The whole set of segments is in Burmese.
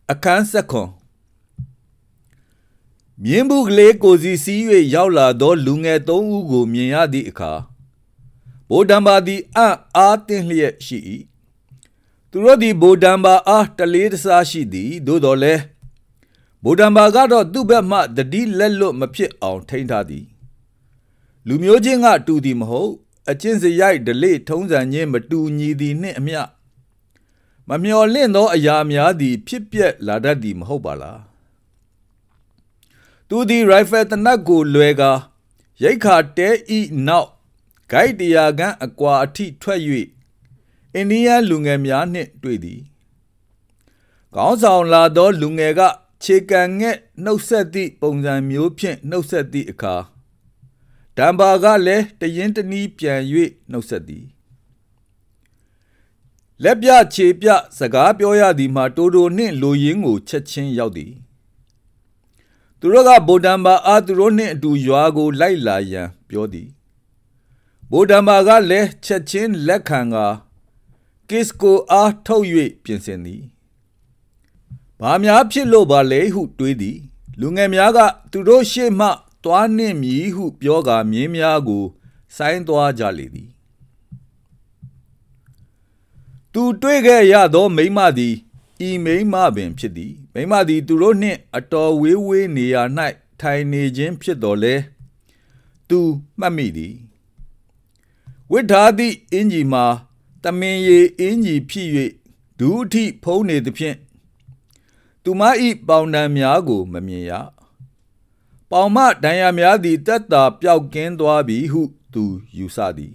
အခန်းဆက်ခွန်မြင်းဘူးကလေးကိုစီစီး၍ရောက်လာသောလူငယ်သုံးဦးကိုမြင်ရသည့်အခါဗိုလ်တံပါသည်အားတင်းလျက်ရှိ၏သူတို့သည်ဗိုလ်တံပါအားတလေးတစားရှိသည်သို့တော်လည်းဗိုလ်တံပါကတော့သူ့ဘက်မှတတိလက်လွတ်မဖြစ်အောင်ထိန်းထားသည်လူမျိုးချင်းကတူသည်မဟုတ်အကျင့်စရိုက်ဓလေ့ထုံးစံချင်းမတူညီသည်နှင့်အမျှမမျှော်လင့်သောအရာများသည်ဖြစ်ပျက်လာတတ်သည်မဟုတ်ပါလားသူသည်ရိုင်ဖယ်တနတ်ကိုလွယ်ကာရိတ်ခါတဲဤနောက်ဂိုက်တရားခန့်အကွာအထိထွက်၍အိန္ဒိယလူငယ်များနှင့်တွေ့သည်ခေါင်းဆောင်လာသောလူငယ်ကခြေကန်ငှက်နှုတ်ဆက်သည့်ပုံစံမျိုးဖြင့်နှုတ်ဆက်သည့်အခါတံပါကလည်းတရင်တနည်းပြန်၍နှုတ်ဆက်သည်လက်ပြခြေပြစကားပြောရသည်မှာတိုတိုနှင့်လိုရင်းကိုချက်ချင်းရောက်သည်သူတို့ကဗိုလ်တံပါအားသူတို့နှင့်အတူရွာကိုလိုက်လာရန်ပြောသည်ဗိုလ်တံပါကလည်းချက်ချင်းလက်ခံကကစ်ကိုအားထုတ်၍ပြင်ဆင်သည်ဘာများဖြစ်လို့ပါလဲဟုတွေးသည်လူငယ်များကသူတို့ရှေ့မှသွားနှင့်မည်ဟုပြောကာမြင်းများကိုဆိုင်းသွားကြလေသည်သူတွေ့ခဲ့ရသောမိန်းမသည်ဤမိန်းမပင်ဖြစ်သည်မိန်းမသည်သူတို့နှင့်အတော်ဝေးနေရာ၌ထိုင်နေခြင်းဖြစ်တော်လဲသူမှတ်မိသည်ဝိထားသည့်အင်ကြီးမှာတမင်ရည်အင်ကြီးဖြစ်၍ဒူးအထိဖုံးနေသဖြင့်သူမ၏ပေါင်တံများကိုမမြင်ရပေါင်မဒဏ်ရာများသည်တက်တာပျောက်ကင်းသွားပြီဟုသူယူဆသည်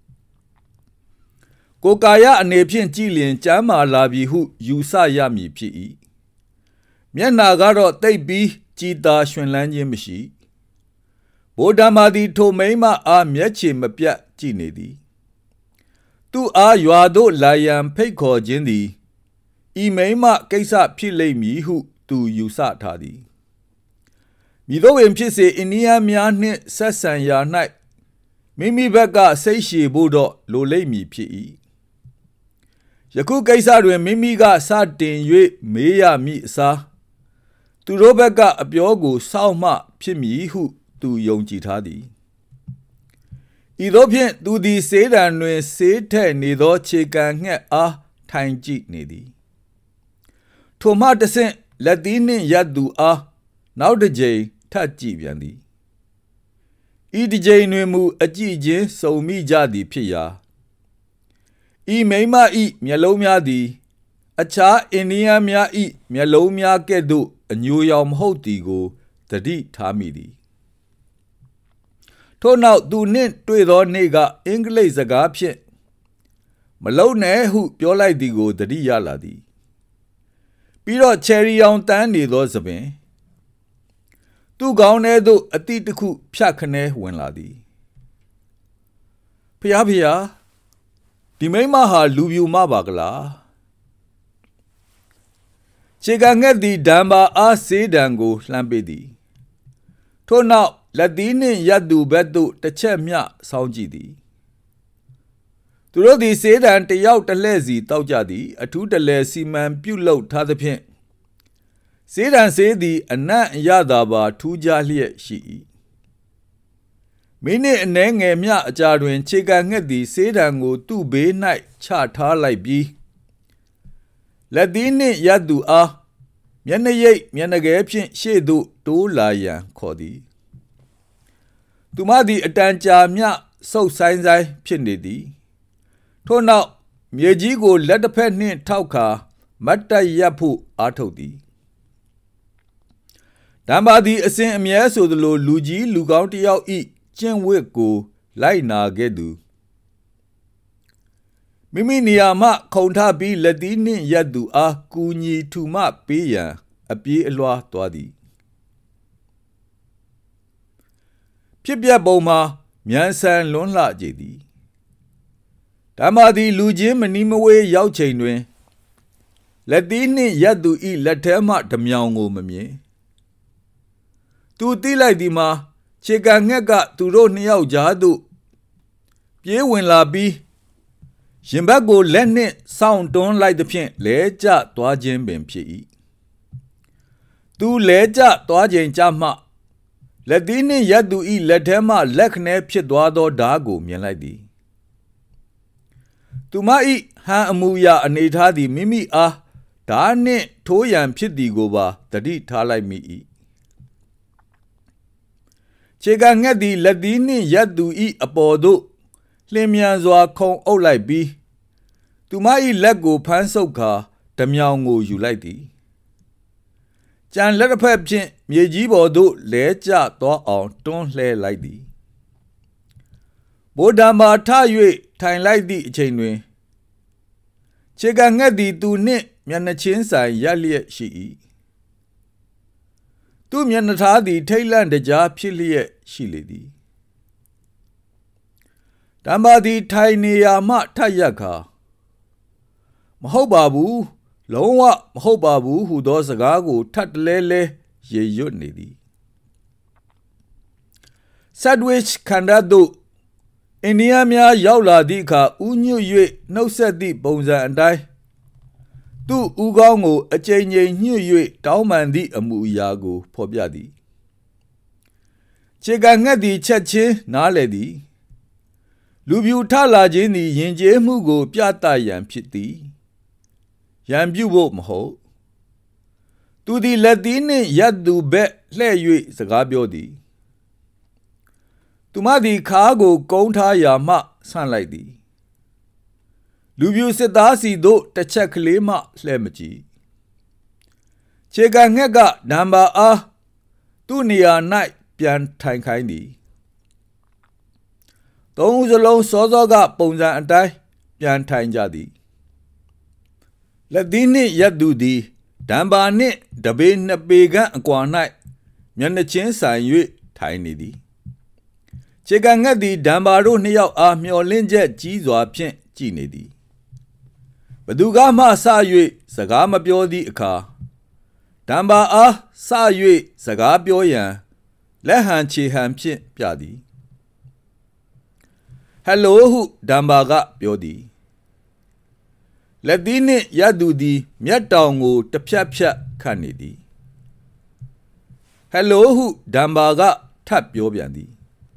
ကိုကာယအနေဖြင့်ကြည်လင်ကျမ်းမာလာပြီဟုယူဆရမည်ဖြစ်၏မျက်နာကတော့တိတ်ပြီးကြည်သာရွှင်လန်းခြင်းမရှိဗိုလ်တံပါသည်ထိုမိန်းမအားမျက်ခြေမပြတ်ကြည့်နေသည်သူအားရွာသို့လာရန်ဖိတ်ခေါ်ခြင်းသည်ဤမိန်းမကိစ္စဖြစ်လိမ့်မည်ဟုသူယူဆထားသည်မိတို့ပင်ဖြစ်စေအိန္ဒိယများနှင့်ဆက်ဆံရာ၌မိမိဘက်ကစိတ်ရှည်ဖို့တော့လိုလိမ့်မည်ဖြစ်၏ယခုကိစ္စတွင်မိမိကစတင်၍မေးရမည့်အစားသူတို့ဘက်ကအပြောကိုစောင့်မှဖြစ်မည်ဟုသူယုံကြည်ထားသည်ဤသို့ဖြင့်သူသည်ဆေးတံတွင်ဆေးထည့်နေသောခြေကန်ငှက်အားထိုင်ကြည့်နေသည်ထိုမှတဆင့်လက်သီးနှင့်ရပ်သူအားနောက်တစ်ကြိမ်ထပ်ကြည့်ပြန်သည်ဤတစ်ကြိမ်တွင်မူအကြည့်ချင်းစုံမိကြသည်ဖြစ်ရာဤမိန်းမ၏မျက်လုံးများသည်အခြားအိန္ဒိယများ၏မျက်လုံးများကဲ့သို့အညိုရောင်မဟုတ်သည်ကိုသတိထားမိသည်ထို့နောက်သူနှင့်တွေ့သောနေ့ကအင်္ဂလိပ်စကားဖြင့်မလုံနဲ့ဟုပြောလိုက်သည်ကိုသတိရလာသည်ပြီးတော့ချယ်ရီရောင်တန်းနေသောသပင်သူ့ကောင်းထဲသို့အတိတစ်ခုဖြတ်ခနဲဝင်လာသည်ဖျားဒီမိန်းမဟာလူပြူမပါကလားခြေကငှက်သည်ဒံပါအားဆေးတံကိုလှမ်းပေးသည်ထို့နောက်လက်သီးနှင့်ရပ်သူဘက်သို့တစ်ချက်မျှဆောင်းကြည့်သည်သူတို့သည်ဆေးတံတစ်ယောက်တစ်လှည့်စီတောက်ကြသည်အထူးတလဲစီမံပြုလုပ်ထားသဖြင့်ဆေးတံဆေးသည်အနံ့အရသာပါထူးခြားလျက်ရှိ၏မိနစ်အနည်းငယ်မျှအကြာတွင်ခြေကန်ငှက်သည်ဆေးတံကိုသူ့ဘေး၌ချထားလိုက်ပြီးလက်သီးနှင့်ရပ်သူအားမျက်နှာရိပ်မျက်နှာကဲဖြင့်ရှေ့သို့တိုးလာရန်ခေါ်သည်သူမသည်အတန်ကြာမျှဆုတ်ဆိုင်ဖြစ်နေသည်ထို့နောက်မြေကြီးကိုလက်တစ်ဖက်နှင့်ထောက်ခါမတ်တက်ရပ်ဖို့အားထုတ်သည်တံပါသည်အစဉ်အမြဲဆိုသလိုလူကြီးလူကောင်းတစ်ယောက်၏ကျင့်ဝတ်ကိုလိုက်နာခဲ့သူမိမိနေရာမှခုန်ထပြီးလက်သီးနှင့်ရပ်သူအားကူညီထူမပေးရန်အပြေးအလွှားသွားသည်ဖြစ်ပျက်ပုံမှာမြန်ဆန်လွန်းလှကြသည်ဓမ္မသည်လူချင်းမနီးမဝေးရောက်ချိန်တွင်လက်သီးနှင့်ရပ်သူ၏လက်ထဲမှဓမြောင်ကိုမမြင်သူသိလိုက်သည်မှာခြေကန်ငှက်ကသူတို့နှစ်ယောက်ကြားသို့ပြေးဝင်လာပြီးရင်ဘတ်ကိုလက်နှင့်စောင့်တွန်းလိုက်သဖြင့်လဲကျသွားခြင်းပင်ဖြစ်၏သူလဲကျသွားချိန်ကြမှလက်သီးနှင့်ရက်သူဤလက်ထဲမှလက်ခနဲဖြစ်သွားသောဓာကိုမြင်လိုက်သည်သူမဤဟန်အမူအရာအနေထားသည်မိမိအားဓာနှင့်ထိုးရန်ဖြစ်သည်ကိုပါတတိထားလိုက်မိ၏ခြေကငှက်သည်လက်သီးနှင့်ရက်သူဤအပေါ်သို့လျင်မြန်စွာခုံအုပ်လိုက်ပြီးသူမဤလက်ကိုဖမ်းဆုပ်ကာဓမြောင်ကိုယူလိုက်သည်ကြံလက်တစ်ဖက်ဖြင့်မြေကြီးပေါ်သို့လဲကျသွားအောင်တွန်းလှဲလိုက်သည်ဗိုလ်ဓမ္မာထ၍ထိုင်လိုက်သည့်အချိန်တွင်ခြေကငှက်သည်သူနှင့်မျက်နှာချင်းဆိုင်ရပ်လျက်ရှိ၏သူမျက်နှာထားသည်ထိတ်လန့်တကြားဖြစ်လျက်ရှိလေသည်ဓမ္မာသည်ထိုင်နေရာမှထရပ်ခါမဟုတ်ပါဘူးလုံးဝမဟုတ်ပါဘူးဟုသောစကားကိုထပ်တလဲလဲရေရွတ်နေသည်ဆတ်ဝစ်ခန္ဓာသို့အိန္ဒိယများရောက်လာသည့်အခါဥညွတ်၍နှုတ်ဆက်သည့်ပုံစံအတိုင်းသူ့ဦးခေါင်းကိုအကြိမ်ကြိမ်ညှွတ်၍တောင်းပန်သည့်အမူအရာကိုဖော်ပြသည်ခြေကငှက်သည်ချက်ချင်းနားလည်သည်လူပြူထလာခြင်းသည်ယဉ်ကျေးမှုကိုပြသရန်ဖြစ်သည်ရန်ပြုဖို့မဟုတ်သူသည်လက်သီးနှင့်ရပ်သူဘက်လှဲ့၍စကားပြောသည်သူမသည်ခါကိုကုန်းထားရာမှဆန့်လိုက်သည်လူပြူစစ်သားစီသို့တစ်ချက်ကလေးမှလှဲ့မကြည့်ခြေကငှက်ကနံပါအားသူ့နေရာ၌ပြန်ထိုင်ခိုင်းသည်သုံးဦးစလုံးစောစောကပုံစံအတိုင်းပြန်ထိုင်ကြသည်လက်သီးနှင့်ရပ်သူသည်ဓမ္ပါနှင့်တပေနှစ်ပေခန့်အကွာ၌မျက်နှာချင်းဆိုင်၍ထိုင်နေသည်ခြေကငှက်သည်ဓမ္ပါတို့နှစ်ယောက်အားမျှော်လင့်ချက်ကြီးစွာဖြင့်ကြည်နေသည်ဘသူကမှစ၍စကားမပြောသည့်အခါဓမ္ပါအားစ၍စကားပြောရန်လက်ဟန်ခြေဟန်ဖြင့်ပြသည်ဟယ်လိုဟုဓမ္ပါကပြောသည်လက်သီးနှင့်ရပ်သူသည်မျက်တောင်ကိုတစ်ဖြတ်ဖြတ်ခတ်နေသည်ဟယ်လိုဟုဓမ္ပါကထပ်ပြောပြန်သည်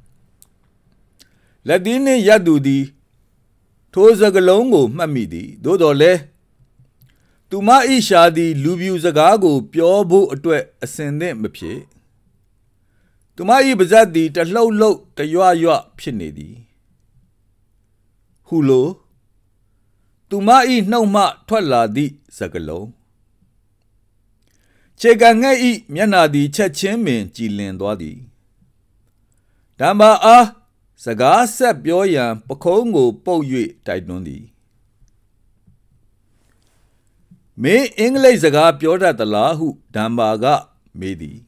လက်သီးနှင့်ရပ်သူသည်ထိုစကလုံးကိုမှတ်မိသည်သို့တော်လည်းသူမ၏ရှာသည်လူပြူစကားကိုပြောဖို့အတွက်အစဉ်သင့်မဖြစ်သူမ၏ပါးစပ်သည်တလှုပ်လှုပ်တရွရွဖြစ်နေသည်ဟုလိုသူမ၏နှုတ်မှထွက်လာသည့်စကားလုံးခြေကငှက်၏မျက်နှာသည်ချက်ချင်းပင်ကြည်လင်သွားသည်ဓမ္မာအားစကားဆက်ပြောရန်ပခုံးကိုပုတ်၍တိုက်တွန်းသည်မင်းအင်္ဂလိပ်စကားပြောတတ်သလားဟုဓမ္မာကမေးသည်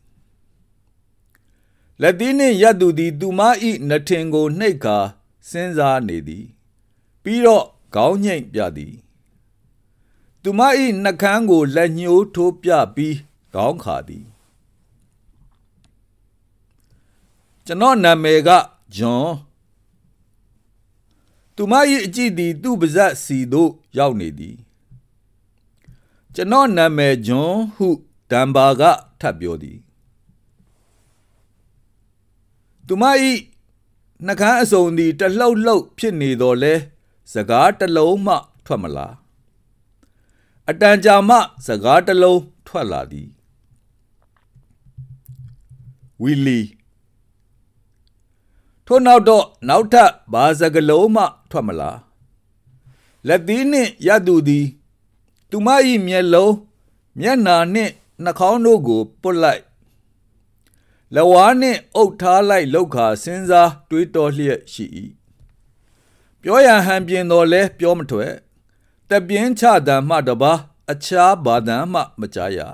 လက်သီးနှင့်ရပ်သူသည်သူမ၏နှထင်ကိုနှိပ်ကာစဉ်းစားနေသည်ပြီးတော့ခေါင်းညှိမ့်ပြသည်သူမ၏နှကန်းကိုလက်ညှိုးထိုးပြပြီးခေါင်းခါသည်ကျွန်တော်နာမည်ကဂျွန်သူမ၏အကြည့်သည်သူ့ပါးစပ်စီသို့ရောက်နေသည်ကျွန်တော်နာမည်ဂျွန်ဟုဓမ္ဘာကထပ်ပြောသည်သူမ၏နှကန်းအစုံသည်တလှုပ်လှုပ်ဖြစ်နေတော်လဲစကားတစ်လုံးမှထွက်မလာအတန်ကြာမှစကားတစ်လုံးထွက်လာသည်ဝီလီထို့နောက်တော့နောက်ထပ်ဘာစကားလုံးမှထွက်မလာလက်သီးနှင့်ရပ်သူသည်သူမ၏မျက်လုံးမျက်နှာနှင့်နှာခေါင်းတို့ကိုပုတ်လိုက်လက်ဝါးနှင့်အုပ်ထားလိုက်လောက်ခါစဉ်းစားတွေးတောလျက်ရှိ၏ပြောရန်ဟန်ပြင်တော်လဲပြောမထွက်တပြင်းချတံမှတပါအခြားဘာတံမှမကြားရ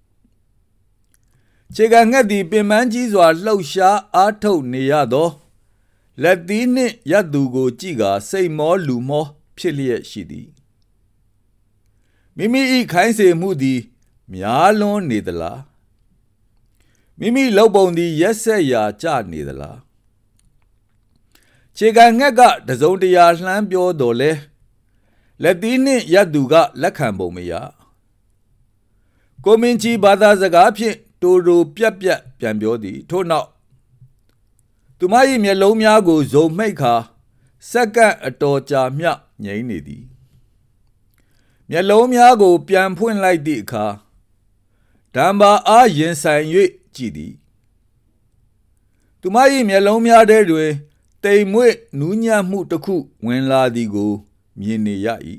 ခြေကငှက်သည်ပင်ပန်းကြီးစွာလှုပ်ရှားအားထုတ်နေရသောလက်သီးနှင့်ရပ်သူကိုကြည့်ကာစိတ်မောလူမောဖြစ်လျက်ရှိသည်မိမိ၏ခိုင်းစေမှုသည်များလွန်းနေသလားမိမိလုပ်ပုံသည်ရက်ဆက်ရာကျနေသလားခြေကငှက်ကတစုံတရာလှမ်းပြောတော်လဲလက်သီးနှင့်ရပ်သူကလက်ခံပုံမရကိုမင်းကြီးဘာသာစကားဖြင့်တိုပြက်ပြန်ပြောသည်ထို့နောက်သူမ၏မျက်လုံးများကိုဇုံမိတ်ခါစက္ကန့်အတော်ကြာမျှငြိမ်နေသည်မျက်လုံးများကိုပြန်ဖွင့်လိုက်သည့်အခါဒံဘာအားရင်ဆိုင်၍ကြည့်သည်သူမ၏မျက်လုံးများထဲတွင်တိမ်မွေ့နူးညံ့မှုတစ်ခုဝင်လာသည်ကိုမြင်နေရ၏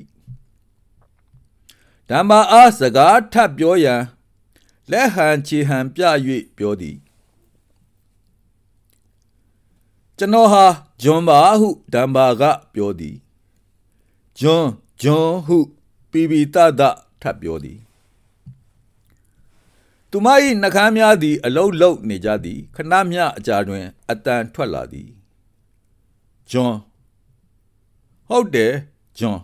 ဒံဘာအားစကားထပ်ပြောရန်လက်ဟန်ခြေဟန်ပြ၍ပြောသည်ကျွန်တော်ဟာဂျွန်ပါဟုဒံဘာကပြောသည်ဂျွန်ဟုပီပီတထပ်ပြောသည်သူမ၏နှကမ်းများသည်အလုံးလုံးနေကြသည်ခဏမျှအကြာတွင်အတန်ထွက်လာသည်ဂျွန်ဟုတ်တယ်ဂျွန်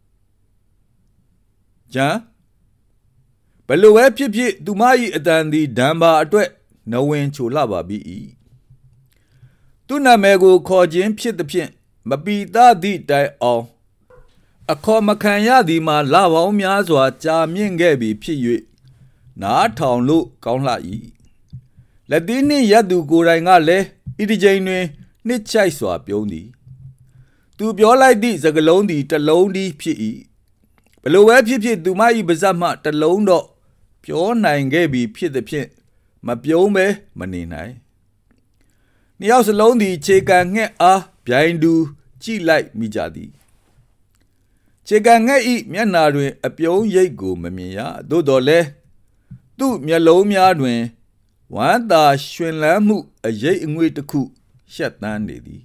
ဂျန်ဘယ်လိုပဲဖြစ်ဖြစ်သူမ၏အတန်သည်ဒံဘာအတွက်နဝင်ချိုလှပါပြီသူနာမည်ကိုခေါ်ခြင်းဖြစ်သည်ဖြင့်မပီသသည့်တိုင်အောင်အခေါ်မခံရသည်မှာလပေါင်းများစွာကြာမြင့်ခဲ့ပြီဖြစ်၍နားထောင်လို့ကောင်းလှ၏လက်သီးနှင့်ရပ်သူကိုယ်တိုင်ကလည်းဤတစ်ချိန်တွင်နှစ်ချိုက်စွာပြုံးသည်သူပြောလိုက်သည့်စကားလုံးသည်တစ်လုံးတည်းဖြစ်၏ဘလိုပဲဖြစ်ဖြစ်သူမ၏ပါးစပ်မှတစ်လုံးတော့ပြောနိုင်ခဲ့ပြီဖြစ်သည်ဖြင့်မပြုံးပဲမနေနိုင်နှစ်ယောက်စလုံးသည်ခြေကန်ငှက်အားပြိုင်တူကြည့်လိုက်မိကြသည်ခြေကန်ငှက်၏မျက်နှာတွင်အပြုံးရိပ်ကိုမမြင်ရသို့တော်လည်းသူ့မျက်လုံးများတွင်ဝမ်းသာရွှင်လန်းမှုအရိပ်အငွေ့တစ်ခုရှက်သန်းနေသည်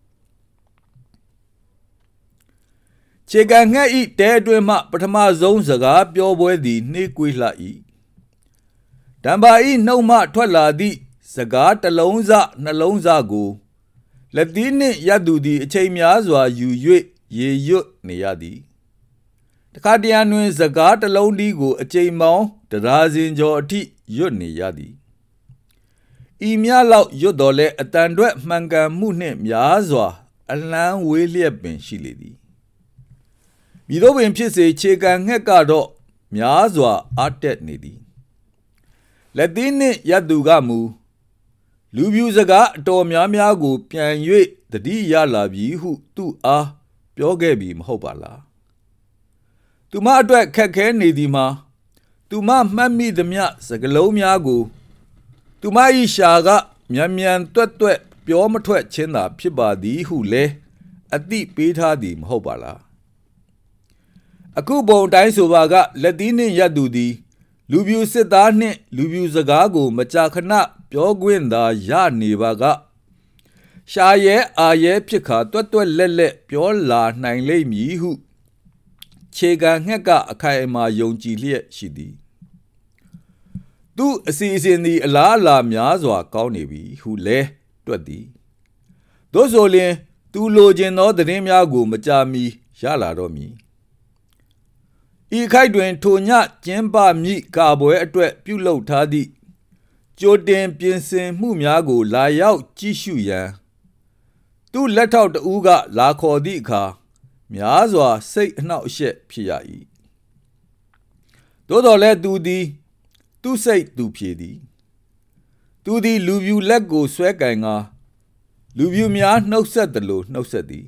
ခြေကန်ငှက်၏တဲအတွင်းမှပထမဆုံးစကားပြောပွဲသည်နှေးကွေးလှ၏ဒံဘာ၏နှုတ်မှထွက်လာသည့်စကားတစ်လုံးစနှလုံးစကိုလက်သီးနှင့်ရပ်သူသည်အချိန်များစွာယူ၍ရေရွတ်နေရသည်တခါတရံတွင်စကားတစ်လုံးတည်းကိုအချိန်ပေါင်းတဒါဇင်ကျော်အထိရွတ်နေရသည်ဤမြလောက်ရွတ်တော်လဲအတန်တွက်မှန်ကန်မှုနှင့်များစွာအလန်းဝေးလျက်ပင်ရှိလေသည်မည်သို့ပင်ဖြစ်စေခြေကန်ငှက်ကတော့များစွာအားတက်နေသည်လက်သီးနှင့်ရပ်သူကမူလူပြူစကားအတော်များကိုပြန်၍တတိရလာပြီဟုသူ့အားပြောခဲ့ပြီမဟုတ်ပါလားသူမအတွက်ခက်ခဲနေသည်မှာသူမမှတ်မိသမျှစကားလုံးများကိုသူမ၏ရှာကမြန်တွက်ပြောမထွက်ခြင်းသာဖြစ်ပါသည်ဟုလည်းအသိပေးထားသည်မဟုတ်ပါလားအခုပုံတိုင်းဆိုပါကလက်သီးနှင့်ရပ်သူသည်လူပြူစစ်သားနှင့်လူပြူစကားကိုမကြာခဏပြောခွင့်သာရနေပါကရှာရဲအာရဲဖြစ်ခါတွက်လက်ပြောလာနိုင်လိမ့်မည်ဟုခြေကန်ငှက်ကအခိုင်အမာယုံကြည်လျက်ရှိသည်သူအစီအစဉ်သည်အလားအလာများစွာကောင်းနေပြီဟုလဲတွက်သည်သို့ဆိုလျှင်သူလိုချင်သောသတင်းများကိုမကြာမီရလာတော့မည်ဤခိုက်တွင်ထိုညကျင်းပမည့်ကာပွဲအတွက်ပြုလုပ်ထားသည့်ကြိုတင်ပြင်ဆင်မှုများကိုလာရောက်ကြည့်ရှုရန်သူ့လက်ထောက်တဦးကလာခေါ်သည့်အခါများစွာစိတ်အနှောက်အယှက်ဖြစ်ရ၏သို့တော်လည်းသူသည်သူ့စိတ်သူဖြေသည်သူသည်လူပြူလက်ကိုဆွဲကင်ကာလူပြူများနှုတ်ဆက်သလိုနှုတ်ဆက်သည်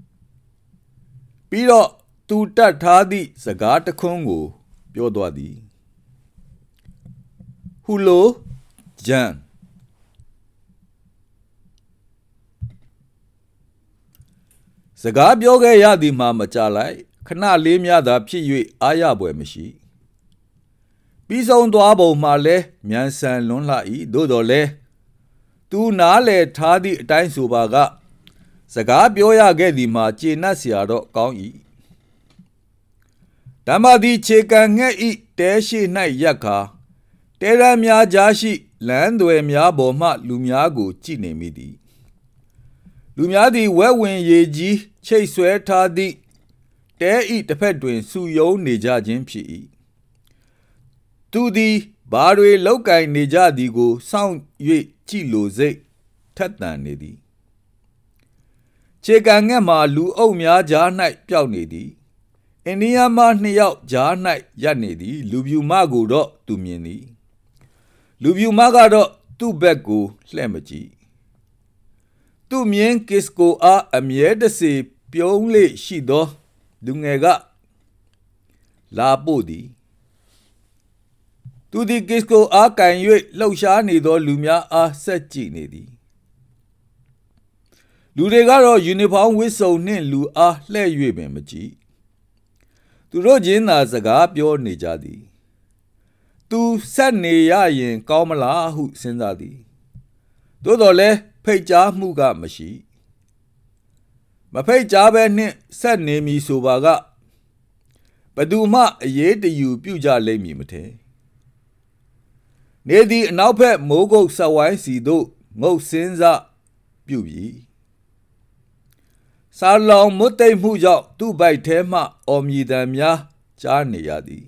ပြီးတော့သူတတ်ထားသည့်စကားတခွန်းကိုပြောသွားသည်ဟူလိုဂျန်စကားပြောခဲ့ရသည်မှာမကြလိုက်ခဏလေးများသာဖြစ်၍အားရပွဲမရှိပြီးဆုံးသွားပုံမှာလဲမြန်ဆန်လွန်းလှ၏သို့တော်လဲသူနားလေထားသည့်အတိုင်းဆိုပါကစကားပြောရခဲ့သည်မှာကျေနပ်เสียတော့ကောင်း၏ဓမ္မသည်ခြေကန်ငှက်ဤတဲရှိ၌ရက်ခါတဲရန်များကြားရှိလမ်းသွယ်များပေါ်မှလူများကိုကြည့်နေမိသည်လူများသည်ဝဲဝင်ရေကြီးချိတ်ဆွဲထားသည့်တဲဤတစ်ဖက်တွင်စုယုံနေကြခြင်းဖြစ်၏သူသည်ဘာတွေလောက်ကင်နေကြသည်ကိုစောင့်၍ကြည့်လိုစိတ်ထက်သန်နေသည်ခြေကန်ငှက်မှာလူအုပ်များကြား၌ပျောက်နေသည်အိန္ဒိယမနှစ်ယောက်ကြား၌ရပ်နေသည်လူပြူမကိုတော့သူမြင်သည်လူပြူမကတော့သူ့ဘက်ကိုလှဲ့မကြည့်သူ့မြင်းကစ်ကိုအားအမြဲတစေပြုံးလေရှိသောလူငယ်ကလာပို့သည်သူသည်ကစ်ကိုအားကန်၍လှုပ်ရှားနေသောလူများအားဆက်ကြည့်နေသည်လူတွေကတော့ယူနီဖောင်းဝတ်စုံနှင့်လူအားလှဲ့၍ပင်မကြည့်သူတို့ချင်းသာစကားပြောနေကြသည်သူဆက်နေရရင်ကောင်းမလားဟုစဉ်းစားသည်သို့တော်လည်းဖိတ်ကြားမှုကမရှိမဖိတ်ကြားဘဲနှင့်ဆက်နေမည်ဆိုပါကဘသူမှအရေးတယူပြုကြလိမ့်မည်မထင်နေသည်အနောက်ဘက်မိုးကုတ်ဆက်ဝိုင်းစီသို့ငုတ်စင်းစပြုပြီစာလောင်မွတ်သိမ့်မှုကြောင့်သူ့ဘိုက်ထဲမှအော်မြည်သံများကြားနေရသည်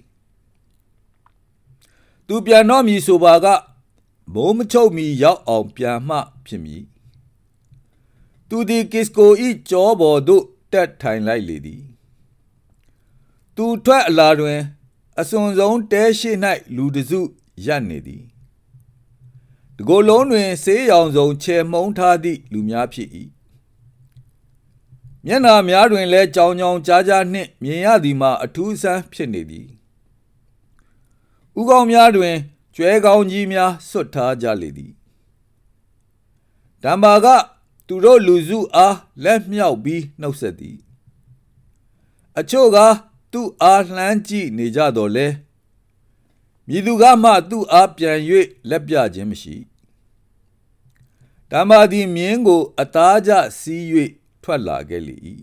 သူပြန်တော့မည်ဆိုပါကမိုးမချုပ်မီရောက်အောင်ပြန်မှဖြစ်မည်သူသည်ကစ်ကိုဤကြောပေါ်သို့တက်ထိုင်လိုက်လေသည်သူထွက်အလာတွင်အစွန်ဆုံးတဲရှိ၌လူတစုရပ်နေသည်တကိုယ်လုံးတွင်ဆေးရောင်စုံချေမှုန်းထားသည့်လူများဖြစ်၏မျက်နှာများတွင်လည်းကြောင်ကြောင်ကြားကြားနှင့်မြင်ရသည်မှာအထူးဆန်းဖြစ်နေသည်ဥကောင်းများတွင်ကျွဲကောင်းကြီးများဆွတ်ထားကြလေသည်တံပါကသူတို့လူစုအားလက်မြောက်ပြီးနှုတ်ဆက်သည်အချို့ကသူ့အားလှမ်းကြည့်နေကြတော်လဲမည်သူကမှသူ့အားပြန်၍လက်ပြခြင်းမရှိတံပါသည်မြင်းကိုအသားကျစီး၍ထွက်လာခဲ့လေ၏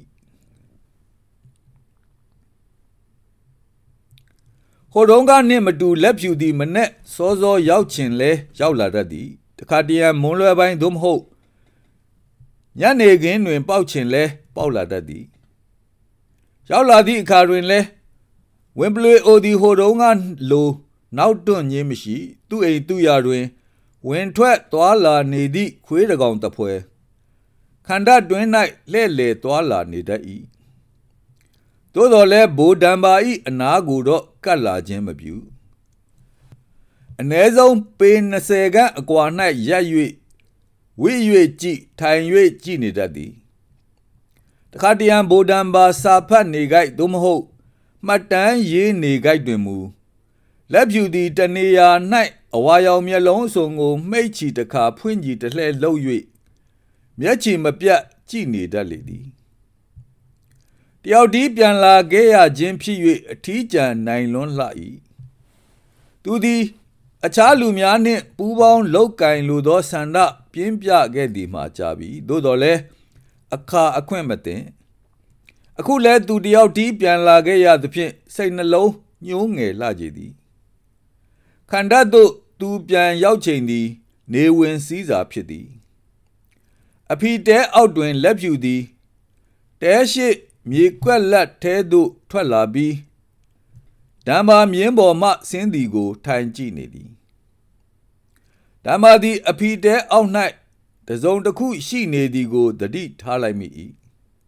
ဟိုတုန်းကနှင့်မတူလက်ဖြူသည်မနဲ့စောစောရောက်ချင်လဲရောက်လာတတ်သည်တခါတရံမွန်းလွဲပိုင်းသို့မဟုတ်ညနေခင်းတွင်ပေါက်ချင်လဲပေါက်လာတတ်သည်ရောက်လာသည့်အခါတွင်လဲဝင်ပလွေအိုသည်ဟိုတုန်းကလိုနောက်တွန့်ခြင်းမရှိသူ့အိမ်သူ့ရာတွင်ဝင်ထွက်သွားလာနေသည့်ခွေးတကောင်တဖွဲခန္ဓာတွင်၌လှဲ့လေသွားလာနေတတ်၏သို့တော်လည်းဘိုးဒံပါ၏အနာကိုတော့ကတ်လာခြင်းမပြုအ ਨੇ ဆုံးပေ20ခန့်အကွာ၌ရပ်၍ဝိ၍ကြည့်ထိုင်၍ကြည့်နေတတ်သည်တခါတရံဘိုးဒံပါစာဖတ်နေကြိုက်သို့မဟုတ်မှတ်တမ်းရေးနေကြိုက်တွင်မူလက်ဖြူသည်တနေရာ၌အဝါရောင်မျက်လုံးစုံကိုမှိတ်ချီတခါဖွင့်ကြည့်တလှဲ့လှုပ်၍မျက်ချီမပြတ်ကြည့်နေတတ်လေသည်တယောက်ဒီပြန်လာခဲ့ရခြင်းဖြစ်၍အထီးကျန်နိုင်လွန်းလှ၏သူသည်အခြားလူများနှင့်ပူးပေါင်းလောက်ကင်လိုသောဆန္ဒပြင်းပြခဲ့သည်မှာကြာပြီသို့တော်လည်းအခါအခွင့်မတင်အခုလည်းသူတယောက်ဒီပြန်လာခဲ့ရသဖြင့်စိတ်နှလုံးညှိုးငယ်လှကြသည်ခန္ဓာသို့သူပြန်ရောက်ချိန်သည်နေဝင်စည်းစာဖြစ်သည်အဖီတဲအောက်တွင်လက်ဖြူသည်တဲရှိမြေကွက်လက်ထဲသို့ထွက်လာပြီးဓမ္မာမြင်းပေါ်မှဆင်းသည်ကိုထိုင်ကြည့်နေသည်ဓမ္မာသည်အဖီတဲအောက်၌တစုံတစ်ခုရှိနေသည်ကိုသတိထားလိုက်မိ၏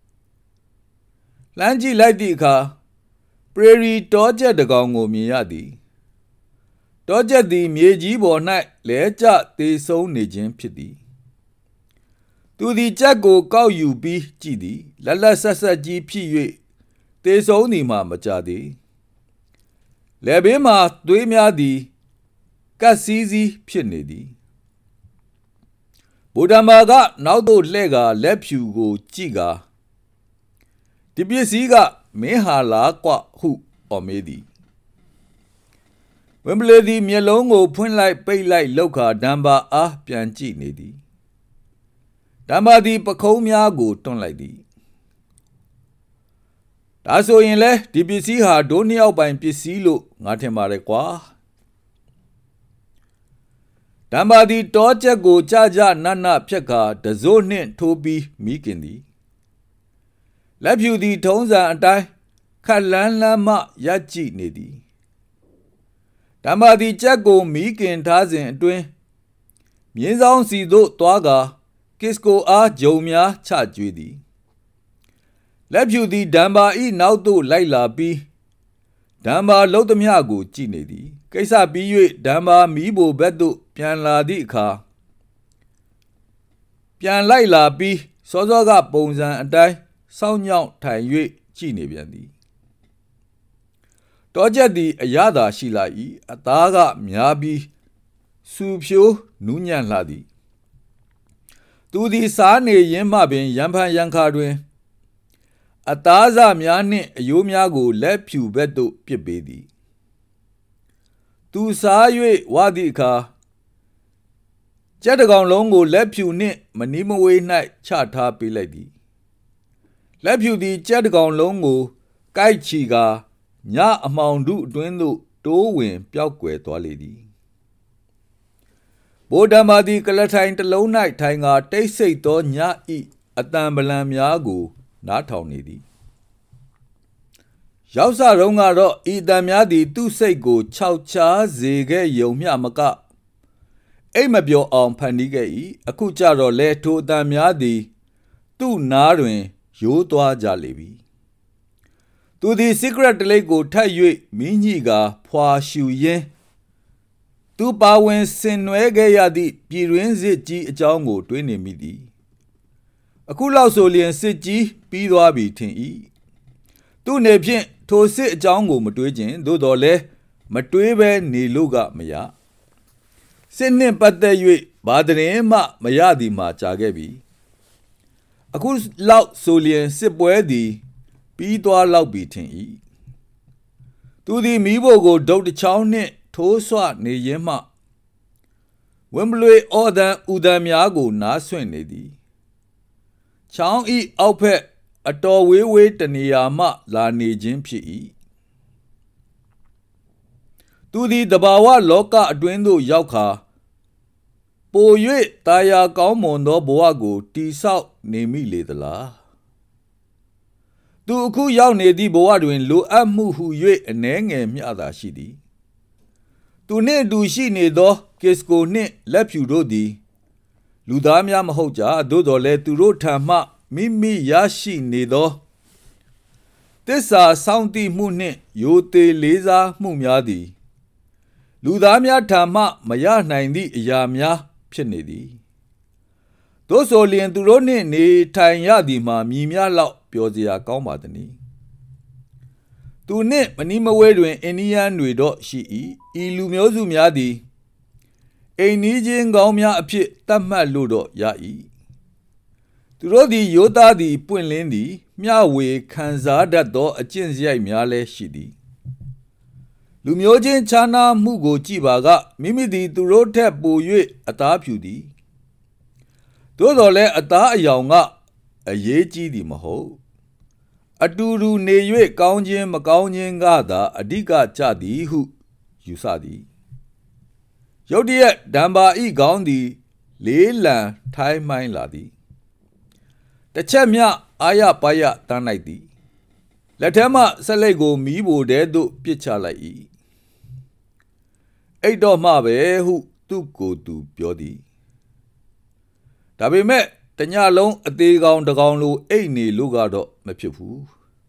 လှမ်းကြည့်လိုက်သည့်အခါပရေရီတောကျက်တကောင်ကိုမြင်ရသည်တောကျက်သည်မြေကြီးပေါ်၌လဲကျသေဆုံးနေခြင်းဖြစ်သည်သူသည်ကြက်ကိုကောက်ယူပြီးကြည့်သည်လက်လက်ဆက်ဆက်ကြီးဖြစ်၍သေဆုံးသည်မှမကြသေးလယ်ဘေးမှာသွေးများသည်ကတ်စည်းစည်းဖြစ်နေသည်ဗုဒ္ဓမာကနောက်သို့လှဲ့ကာလက်ဖြူကိုကြည့်ကာဒီပစ္စည်းကမင်းဟာလားကွဟုအော်မေးသည်ဝင်းပလေသည်မျက်လုံးကိုဖွင့်လိုက်ပိတ်လိုက်လောက်ခါဓမ္ပါအားပြန်ကြည့်နေသည်ဓမ္မာသည်ပခုံးများကိုတွန်းလိုက်သည်ဒါဆိုရင်လဲဒီပစ္စည်းဟာဒိုးနှစ်ယောက်ပိုင်ပစ္စည်းလို့ငါထင်ပါတယ်ကွာဓမ္မာသည်တောချက်ကိုကြကြနတ်နတ်ဖြက်ခါတစိုးနှင့်ထိုးပြီးမိခင်သည်လက်ဖြူသည်ထုံးစံအတိုင်းခက်လန်းလန်းမှရပ်ကြည့်နေသည်ဓမ္မာသည်ချက်ကိုမိခင်ထားစဉ်အတွင်းမြင်းဆောင်စီသို့သွားကာကစ်ကိုအားဂျုံများချကျွေးသည်လက်ဖြူသည်ဓမ္မာ၏နောက်သို့လိုက်လာပြီးဓမ္မာလှုပ်သမျှကိုကြည့်နေသည်ကိစ္စပြီး၍ဓမ္မာမီးဘိုဘက်သို့ပြန်လာသည့်အခါပြန်လိုက်လာပြီးစောစောကပုံစံအတိုင်းစောင့်ညောင်းထိုင်၍ကြည့်နေပြန်သည်တောချက်သည်အရသာရှိလာ၏အသားကများပြီးစူဖြိုးနူးညံ့လှသည်သူသည်စားနေရင်းမှပင်ရံဖန်ရံခါတွင်အသားစများနှင့်အယိုးများကိုလက်ဖြူဘက်သို့ပစ်ပေးသည်သူစား၍ဝသည့်အခါကြက်တကောင်လုံးကိုလက်ဖြူနှင့်မနီးမဝေး၌ချထားပေးလိုက်သည်လက်ဖြူသည်ကြက်တကောင်လုံးကိုကိုက်ချီကာညအမှောင်ထုအတွင်းသို့တိုးဝင်ပျောက်ကွယ်သွားလေသည်ဗိုလ်ဓမ္မာသည်ကလထိုင်တစ်လုံး၌ထိုင်ကာတိတ်ဆိတ်သောည၏အတန်ပလံများကိုနားထောင်နေသည်ရောက်စတုန်းကတော့ဤအတန်များသည်သူ့စိတ်ကိုခြောက်ခြားစေခဲ့ယုံမျှမကအိမ်မပြောအောင်ဖန်တီးခဲ့၏အခုကြတော့လဲထိုအတန်များသည်သူ့နားတွင်ရိုးသွားကြလေပြီသူသည် secret တလိပ်ကိုထပ်၍မင်းကြီးကဖွာရှူရင်းသူပါဝင်ဆင်နွှဲခဲ့ရသည့်ပြည်တွင်းစစ်ကြီးအကြောင်းကိုတွေးနေမိသည်အခုလောက်ဆိုလျင်စစ်ကြီးပြီးသွားပြီထင်၏သူနေဖြင့်ထိုစစ်အကြောင်းကိုမတွေးခြင်းသို့တော်လဲမတွေးဘဲနေလို့ကမရစစ်နှင့်ပတ်သက်၍ဘာတရင်မှမရသည်မှာကြာခဲ့ပြီအခုလောက်ဆိုလျင်စစ်ပွဲသည်ပြီးသွားလောက်ပြီထင်၏သူသည်မိဖို့ကိုဒုတ်တစ်ချောင်းနှင့်ထိုးဆွနေရင်းမှဝင်းပလွေအော်ဒန်ဥဒန်များကိုနားဆွင့်နေသည်ချောင်းဤအောက်ဖက်အတော်ဝေးဝေးတနေရာမှလာနေခြင်းဖြစ်၏သူသည်တဘာဝလောကအတွင်းသို့ရောက်ခါပို၍တာယာကောင်းမွန်သောဘဝကိုတိဆောက်နေမိလေသလားသူအခုရောက်နေသည့်ဘဝတွင်လိုအပ်မှုဟု၍အနှဲငယ်မျှသာရှိသည်သူနှင့်အတူရှိနေသောကစ္စကိုနှင့်လက်ဖြူတို့သည်လူသားများမဟုတ်ကြသို့တော်လည်းသူတို့ထံမှမိမိရရှိနေသောသစ္စာစောင့်တည်မှုနှင့်ယိုသေးလေးစားမှုများသည်လူသားများထံမှမရနိုင်သည့်အရာများဖြစ်နေသည်သို့ဆိုလျင်သူတို့နှင့်နေထိုင်ရသည်မှာမြည်များလောက်ပျော်စရာကောင်းပါသည်သူနှင့်မနီးမဝဲတွင်အိန္ဒိယန်တွေတော့ရှိ၏ဤလူမျိုးစုများသည်အိမ်နီးချင်းကောင်းများအဖြစ်သတ်မှတ်လို့တော့ရ၏သူတို့သည်ယောသားသည်ပွင့်လင်းသည်မျှဝေခံစားတတ်သောအကျင့်စရိုက်များလည်းရှိသည်လူမျိုးချင်းခြားနားမှုကိုကြည့်ပါကမိမိသည်သူတို့ထက်ပို၍အသားဖြူသည်သို့တော်လည်းအသားအယောင်ကအရေးကြီးသည်မဟုတ်အတူတူနေ၍ကောင်းခြင်းမကောင်းခြင်းကသာအဓိကကြသည်ဟုယူဆသည်ရုတ်တရက်ဓမ္ပါဤကောင်းသည်လေးလံထိုင်းမိုင်းလာသည်တစ်ချက်မျှအာရပါရတန်းလိုက်သည်လက်ထဲမှဆက်လက်ကိုမီးဘိုထဲသို့ပစ်ချလိုက်၏အိတ်တော့မှပဲဟုသူ့ကိုယ်သူပြောသည်ဒါပေမဲ့တညလုံးအသေးကောင်တကောင်လိုအိတ်နေလို့ကတော့မဖြစ်ဘူး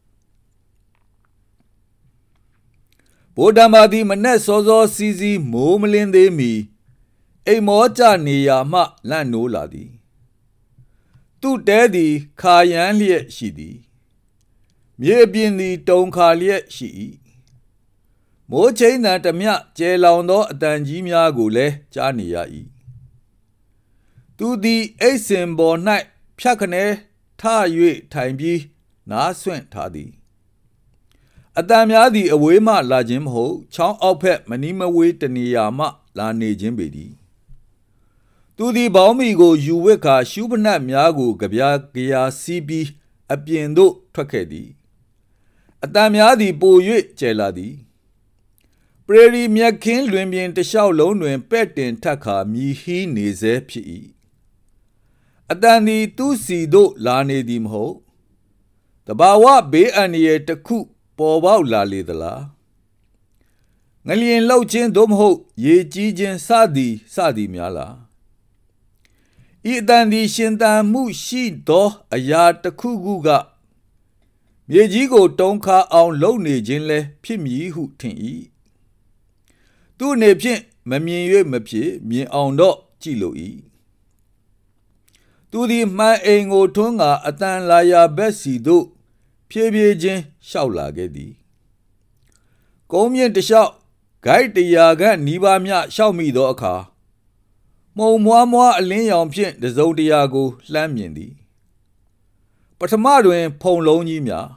ဗိုလ်ဓမ္မာသည်မနဲ့စောစောစီးစီးမိုးမလင်းသေးမီအိမ်မောကြနေရာမှလန့်နိုးလာသည်သူ့တဲသည်ခါရမ်းလျက်ရှိသည်မြေပြင်သည်တုံခါလျက်ရှိ၏မိုးချိန်သံတမျှကျဲလောင်သောအတန်ကြီးများကိုလည်းကြားနေရ၏သူသည်အိတ်စင်ပေါ်၌ဖြတ်ခနဲထ၍ထိုင်ပြီးနားဆွင့်ထားသည်အတန်များသည်အဝေးမှလာခြင်းမဟုတ်ချောင်းအောက်ဖက်မနီးမဝေးတနေရာမှလာနေခြင်းပေသည်သူသည်ဘောင်းမီကိုယူဝစ်ခါရှုဖနက်များကိုကြပြားကြရာစီးပြီးအပြင်သို့ထွက်ခဲ့သည်အတန်များသည်ပို၍ကျယ်လာသည်ပရေရီမြက်ခင်းလွင်ပြင်တစ်လျှောက်လုံးတွင်ပဲ့တင်ထက်ခါမြည်ဟီးနေစေဖြစ်၏အတန်သည်သူ့စီသို့လာနေသည်မဟုတ်တဘာဝဘေးအန္တရာယ်တစ်ခုပေါ်ပေါက်လာလေသလားငလျင်လောက်ခြင်းသို့မဟုတ်ရေကြီးခြင်းစသည်များလားဤအတန်သည်ရှင်သန်မှုရှိသောအရာတစ်ခုခုကမြေကြီးကိုတုံခါအောင်လုပ်နေခြင်းလဲဖြစ်မည်ဟုထင်၏သူနေဖြင့်မမြင်၍မဖြစ်မြင်အောင်တော့ကြည့်လို့၏သူသည်မှန်အိမ်ကိုထွန်းကာအတန်လာရာဘက်စီသို့ဖြည်းဖြည်းချင်းလျှောက်လာခဲ့သည်ကုန်းမြင့်တစ်လျှောက်ဂိုက်100ခန့်နီးပါးမြလျှောက်မိသောအခါမှုံမွားမွားအလင်းရောင်ဖြင့်တစုံတရာကိုလှမ်းမြင်သည်ပထမတွင်ဖုံလုံးကြီးများ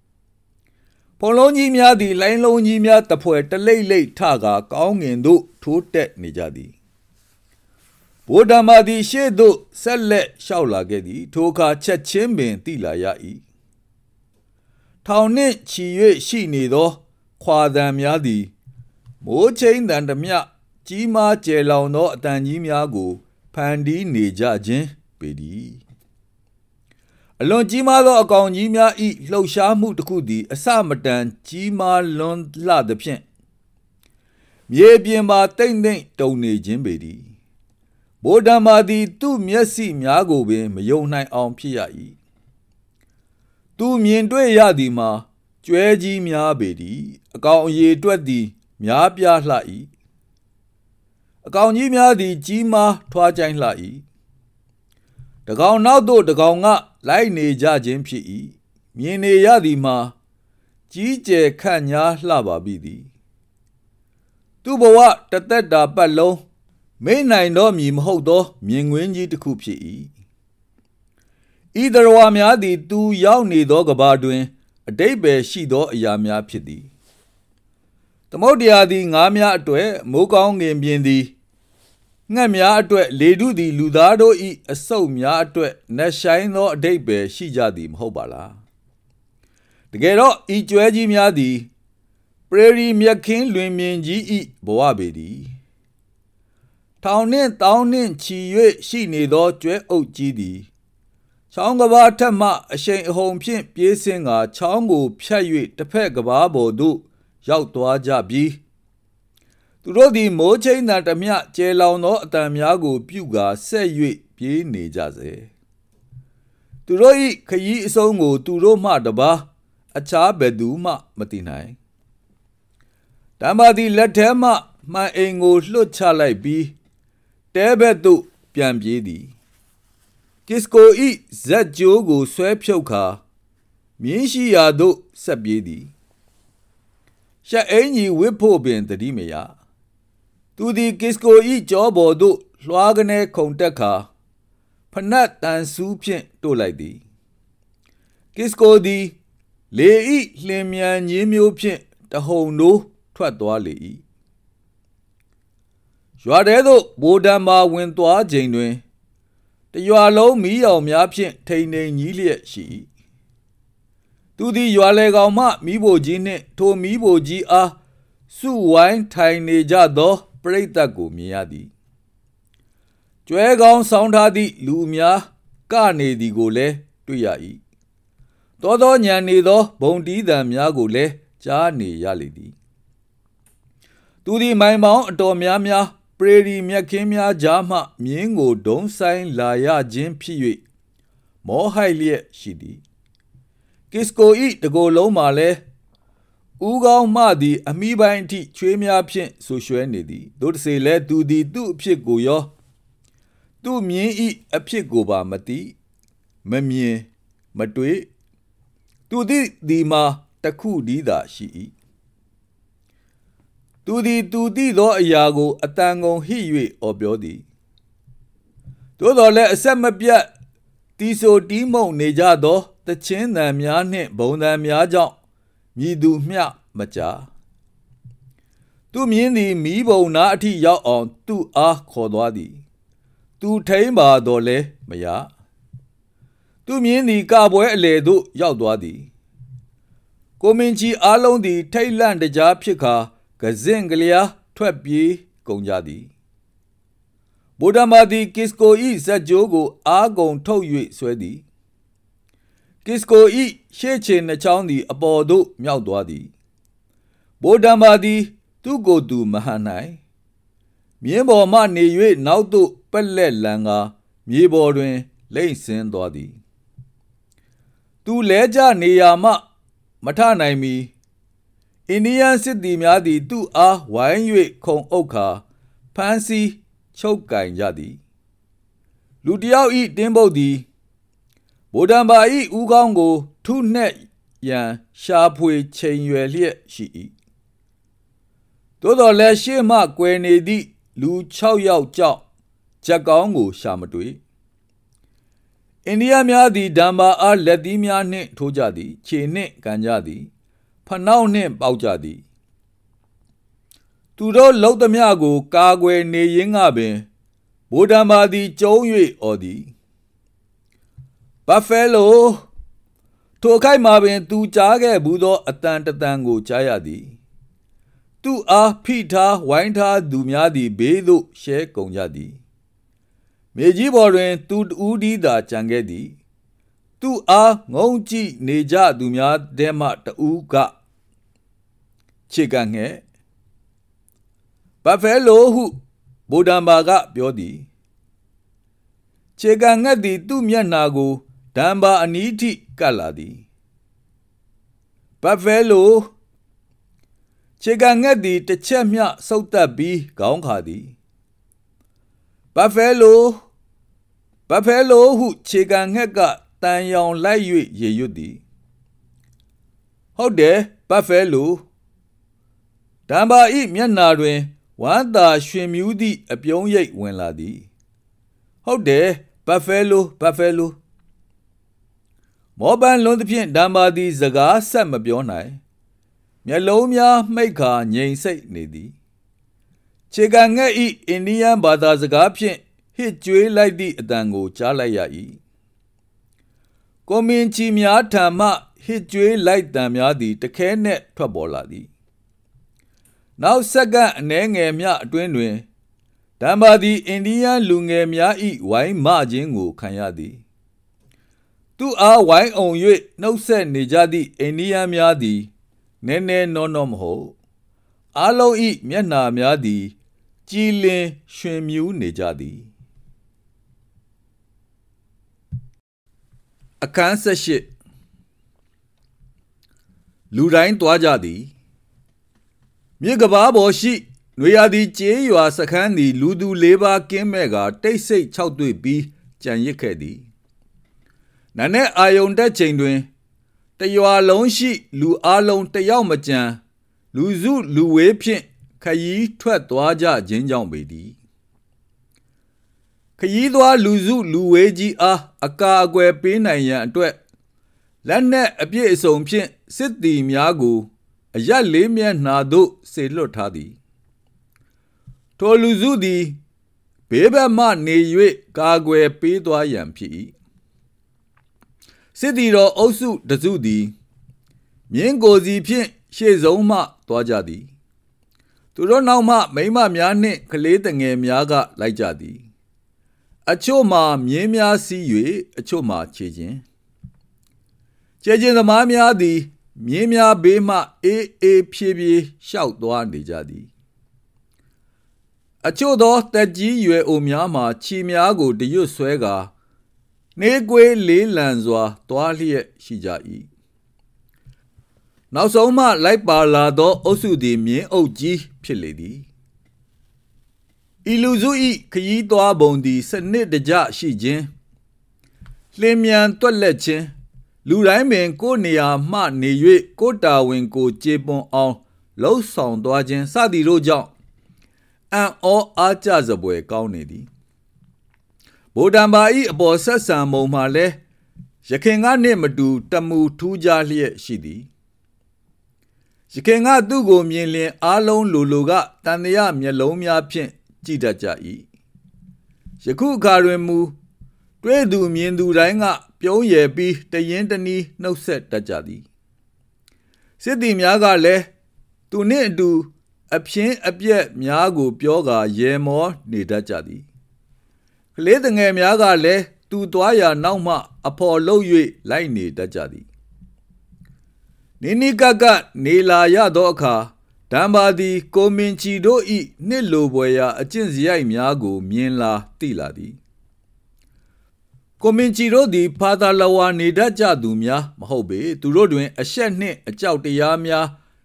သည်လိုင်းလုံးကြီးများတဖွဲ့တလိမ့်လိမ့်ထကာကောင်းငင်သို့ထိုးတက်နေကြသည်ဗုဒ္ဓမာသည်ရှေ့သို့ဆက်လက်လျှောက်လာခဲ့သည်ထိုအခါချက်ချင်းပင်သိလာရ၏ထောင်နှင့်ချီ၍ရှိနေသောခွာသံများသည်မိုးချင်းတန်တမျှကြီးမားကျယ်လောင်သောအတန်ကြီးများကိုဖန်တီးနေကြခြင်းပေသည်အလွန်ကြီးမားသောအကောင်ကြီးများ၏လှုပ်ရှားမှုတစ်ခုသည်အစမတန်ကြီးမားလွန်းလှသဖြင့်မြေပြင်မှာတိမ်တိမ်တုန်နေခြင်းပေသည်ဗုဒ္ဓမာသည်သူ့မျက်စိများကိုပင်မယုံနိုင်အောင်ဖြစ်ရ၏သူမြင်တွေ့ရသည်မှာကျွဲကြီးများပေသည်အကောင်အရေတွက်သည်များပြားလှ၏အကောင်ကြီးများသည်ကြီးမားထွားကြိုင်းလှ၏တကောင်နောက်သို့တကောင်ကလိုက်နေကြခြင်းဖြစ်၏မြင်နေရသည်မှာကြီးကျယ်ခန့်ညားလှပါပြီသည်သူဘဝတသက်တာပတ်လုံးမိနိုင်တော့မည်မဟုတ်သောမြင်ကွင်းကြီးတစ်ခုဖြစ်၏ဤသရဝါများသည်သူရောက်နေသောကဘာတွင်အတိတ်ပဲရှိသောအရာများဖြစ်သည်သမုဒ္ဒရာသည်ငါးများအတွက်မိုးကောင်းငင်ပြင်သည်ငှက်များအတွက်လေထုသည်လူသားတို့၏အဆုပ်များအတွက်နက်ရှိုင်းသောအတိတ်ပဲရှိကြသည်မဟုတ်ပါလားတကယ်တော့ဤကျွဲကြီးများသည်ပရေရီမြက်ခင်းလွင်မြင်ကြီး၏ဘဝပေသည်ထောင်နှင့်တောင်းနှင့်ချီ၍ရှိနေသောကျွဲအုပ်ကြီးသည်ချောင်းကဘာထက်မှအရှိန်အဟုန်ဖြင့်ပြေးဆင်းကာချောင်းကိုဖြတ်၍တစ်ဖက်ကဘာပေါ်သို့ရောက်သွားကြပြီးသူတို့သည်မိုးချင်းတန်တမျှကျဲလောင်သောအတန်များကိုပြုကာဆက်၍ပြေးနေကြစေသူတို့၏ခရီးအဆုံးကိုသူတို့မှတပါးအခြားဘယ်သူမှမသိနိုင်တမ္ပါသည်လက်ထဲမှမှန်အိမ်ကိုလွှတ်ချလိုက်ပြီးတဲဘက်သို့ပြန်ပြေးသည်ကစ္စကို၏ဇက်ကြိုးကိုဆွဲဖြုတ်ခါမြင်းရှိရာသို့ဆက်ပြေးသည်ရှက်အင်ကြီးဝစ်ဖို့ပင်တတိမရသူသည်ကစ္စကို၏ကြောပေါ်သို့လွှားကနေခုန်တက်ခါဖနက်တန်ဆူးဖြင့်တို့လိုက်သည်ကစ္စကိုသည်လေ၏လျင်မြန်ခြင်းမျိုးဖြင့်တဟုန်တို့ထွက်သွားလေ၏ရွာထဲသို့ဗိုလ်တံမာဝင်သွားချိန်တွင်တရွာလုံးမီးရောင်များဖြင့်ထိန်ထိန်ကြီးလျက်ရှိ၏သူသည်ရွာလေကောင်မှမီးဖိုကြီးနှင့်ထိုမီးဖိုကြီးအားစုဝိုင်းထိုင်နေကြသောပရိသတ်ကိုမြင်ရသည်ကျွဲကောင်းဆောင်းထားသည့်လူများကနေသည်ကိုလည်းတွေ့ရ၏သောညံနေသောဘုံတီးသံများကိုလည်းကြားနေရလေသည်သူသည်မိုင်ပေါင်းအတော်များများပရေရီမြက်ခင်းများကြားမှမြင်းကိုဒုံဆိုင်လာရခြင်းဖြစ်၍မောဟိုက်လျက်ရှိသည်ကစ္စကို၏တကိုယ်လုံးမှာလည်းဦးကောင်းမှသည်အမိပိုင်းအထိချွေးများဖြင့်ဆူရွှဲနေသည်တို့တစေလဲသူသည်သူ့အဖြစ်ကိုရောသူ့မြင်း၏အဖြစ်ကိုပါမသိမမြင်မတွေ့သူသည်ဒီမှာတခုတည်းသာရှိ၏သူသည်သူသိသောအရာကိုအတန်ကုန်ဟိ၍အော်ပြောသည်သို့တော်လည်းအဆက်မပြတ်တီဆိုတီးမှုန်နေကြသောတချင်းသံများနှင့်ဘုံသံများကြောင့်မြည်သူမျှမကြားသူမြင်သည်မီးဘုံနာအထိရောက်အောင်သူ့အားခေါ်သွားသည်သူထိန်ပါတော့လဲမရသူမြင်သည်ကပွဲအလေသို့ရောက်သွားသည်ကိုမင်းကြီးအားလုံးသည်ထိတ်လန့်တကြားဖြစ်ခါကစင့်ကလျားထွက်ပြေးကုန်ကြသည်ဗုဒ္ဓမာသည်ကစ္စကို၏ဇက်ကြိုးကိုအားကုန်ထုတ်၍ဆွဲသည်ကစ္စကို၏ရှေ့ခြေနှချောင်းသည်အပေါ်သို့မြောက်သွားသည်ဗုဒ္ဓမာသည်သူ့ကိုယ်သူမဟန်နိုင်မြင်းပေါ်မှနေ၍နောက်သို့ပက်လက်လန်ကာမြေပေါ်တွင်လိမ့်ဆင်းသွားသည်သူလဲကျနေရာမှမထနိုင်မီအိန္ဒိယစစ်သည်များသည်သူ့အားဝိုင်း၍ခုံအုပ်ခါဖမ်းဆီးချုပ်ကင်ကြသည်လူတစ်ယောက်၏တင်းပုတ်သည်ဗိုလ်တံပါ၏ဦးခေါင်းကိုထုနှက်ရန်ရှာဖွေချိန်ရွယ်လျက်ရှိ၏သို့တော်လည်းရှေ့မှကွယ်နေသည့်လူ6ယောက်ကြောင့်ချက်ကောင်းကိုရှာမတွေ့အိန္ဒိယများသည်ဓမ္မာအားလက်သီးများနှင့်ထိုးကြသည်ခြေနှင့်ကန်ကြသည်ဖနှောက်နှင့်ပေါက်ကြသည်သူတို့လှုပ်သမျှကိုကာကွယ်နေရင်းကပင်ဗိုလ်တံပါသည်ကျုံး၍အော်သည်ဘတ်ဖဲလိုထိုအခိုက်မှာပင်သူကြားခဲ့ဘူးသောအတန်တတန်ကိုကြားရသည်သူ့အားဖိထားဝိုင်းထားသူများသည်ဘေးသို့ရှဲကုန်ကြသည်မြေကြီးပေါ်တွင်သူတဦးတည်းသာကြံခဲ့သည်သူ့အားငုံကြည့်နေကြသူများထဲမှတဦးကခြေကန်ငှဲ့ဘတ်ဖဲလိုဟုဗိုလ်တံပါကပြောသည်ခြေကန်ငှက်သည်သူ့မျက်နှာကိုဓမ္ပါအနီးထိကပ်လာသည်ဘတ်ဖဲလိုခြေကန်ငှက်သည်တစ်ချက်မျှဆုတ်တက်ပြီးခေါင်းခါသည်ဘတ်ဖဲလိုဟုခြေကန်ငှက်ကတန်ရောင်လိုက်၍ရေရွတ်သည်ဟုတ်တယ်ဘတ်ဖဲလိုဓမ္ပါ၏မျက်နှာတွင်ဝမ်းသာရွှင်မြူးသည့်အပြုံးရိပ်ဝင်လာသည်ဟုတ်တယ်ဘတ်ဖဲလိုမောပန်းလွန်းသဖြင့်ဓမ္ပါသည်စကားဆက်မပြောနိုင်မျက်လုံးများမှိတ်ခါငြိမ်စိတ်နေသည်ခြေကန်ငှက်၏အိန္ဒိယဘာသာစကားဖြင့်ဟစ်ကြွေးလိုက်သည့်အတန်ကိုကြားလိုက်ရ၏ကိုမင်းကြီးများထံမှဟစ်ကြွေးလိုက်တံများသည်တခဲနှင့်ထွက်ပေါ်လာသည်နောက်စက္ကန့်အနည်းငယ်မျှအတွင်းတွင်ဓမ္ပါသည်အိန္ဒိယလူငယ်များ၏ဝိုင်းမခြင်းကိုခံရသည်သူ့အားဝိုင်းအောင်၍နှုတ်ဆက်နေကြသည့်အိန္ဒိယများသည်နည်းနည်းနောမဟုတ်အားလုံး၏မျက်နှာများသည်ကြည်လင်ရွှင်မြူးနေကြသည်အခန်း18လူတိုင်းသွားကြသည်မြေကဘာပေါ်ရှိနွေရာသီကျေးရွာစခန်းသည်လူသူ၄ပါးကင်းမဲ့ကတိတ်ဆိတ်၆တွေ့ပြီးကြံရစ်ခဲ့သည်နန်းနဲ့အာယုန်တက်ချိန်တွင်တရွာလုံးရှိလူအားလုံးတယောက်မကြံလူစုလူဝေးဖြင့်ခရီးထွက်သွားကြခြင်းကြောင့်ပေသည်ခရီးသွားလူစုလူဝေးကြီးအားအကာအကွယ်ပေးနိုင်ရန်အတွက်လက်နက်အပြည့်အစုံဖြင့်စစ်သည်များကိုအရပ်လေးမျက်နှာသို့စေလွှတ်ထားသည်ထိုလူစုသည်ဘေးဘက်မှနေ၍ကာကွယ်ပေးသွားရန်ဖြစ်၏စစ်သည်တော်အုပ်စုတစုသည်မြင်းကိုစီဖြင့်ရှေ့ဆုံးမှသွားကြသည်သူတို့နောက်မှမိန်းမများနှင့်ကလေးတငယ်များကလိုက်ကြသည်အချို့မှာမြင်းများစီး၍အချို့မှာခြေချင်းသမားများသည်မြင်းများဘေးမှအေးအေးဖြည်းဖြည်းရှောက်သွားနေကြသည်အချို့သောတက်ကြီးရွယ်အိုများမှာခြေများကိုတရွတ်ဆွဲကာနှေးကွေးလေးလံစွာသွားလျက်ရှိကြ၏နောက်ဆုံးမှလိုက်ပါလာသောအုပ်စုသည်မြင်းအုပ်ကြီးဖြစ်လေသည်ဤလူစု၏ခရီးသွားပုံသည်စနစ်တကျရှိခြင်းလျင်မြန်တွက်လက်ခြင်းလူတိုင်းပင်ကိုယ်နေရာမှနေ၍ကိုယ်တာဝန်ကိုကျေပွန်အောင်လှုပ်ဆောင်သွားခြင်းစသည်တို့ကြောင့်အံ့ဩအားကျစပွဲကောင်းနေသည်ဗိုလ်တံပါ၏အပေါ်ဆက်ဆံပုံမှာလည်းယခင်ကနှင့်မတူတမူထူးခြားလျက်ရှိသည်ယခင်ကသူ့ကိုမြင်လျင်အားလုံးလိုကတန်တရားမျက်လုံးများဖြင့်ကြည့်တတ်ကြ၏ယခုအခါတွင်မူတွေ့သူမြင်သူတိုင်းကပြုံးရယ်ပြီးတရင်တနည်းနှုတ်ဆက်တတ်ကြသည်စစ်သည်များကလည်းသူနှင့်အတူအပြင်းအပြက်များကိုပြောကာရေမောနေတတ်ကြသည်ကလေးငယ်များကလည်းသူသွားရာနောက်မှအဖော်လုပ်၍လိုက်နေတတ်ကြသည်နိနိကကနေလာရသောအခါဓမ္ပါသည်ကိုမင်ချီတို့၏နှစ်လိုပွဲရာအကျင့်စရိုက်များကိုမြင်လာသိလာသည်ကိုမင်ချီတို့သည်ဖာသာလဝါနေတတ်ကြသူများမဟုတ်ပေသူတို့တွင်အရှက်နှင့်အကြောက်တရားများ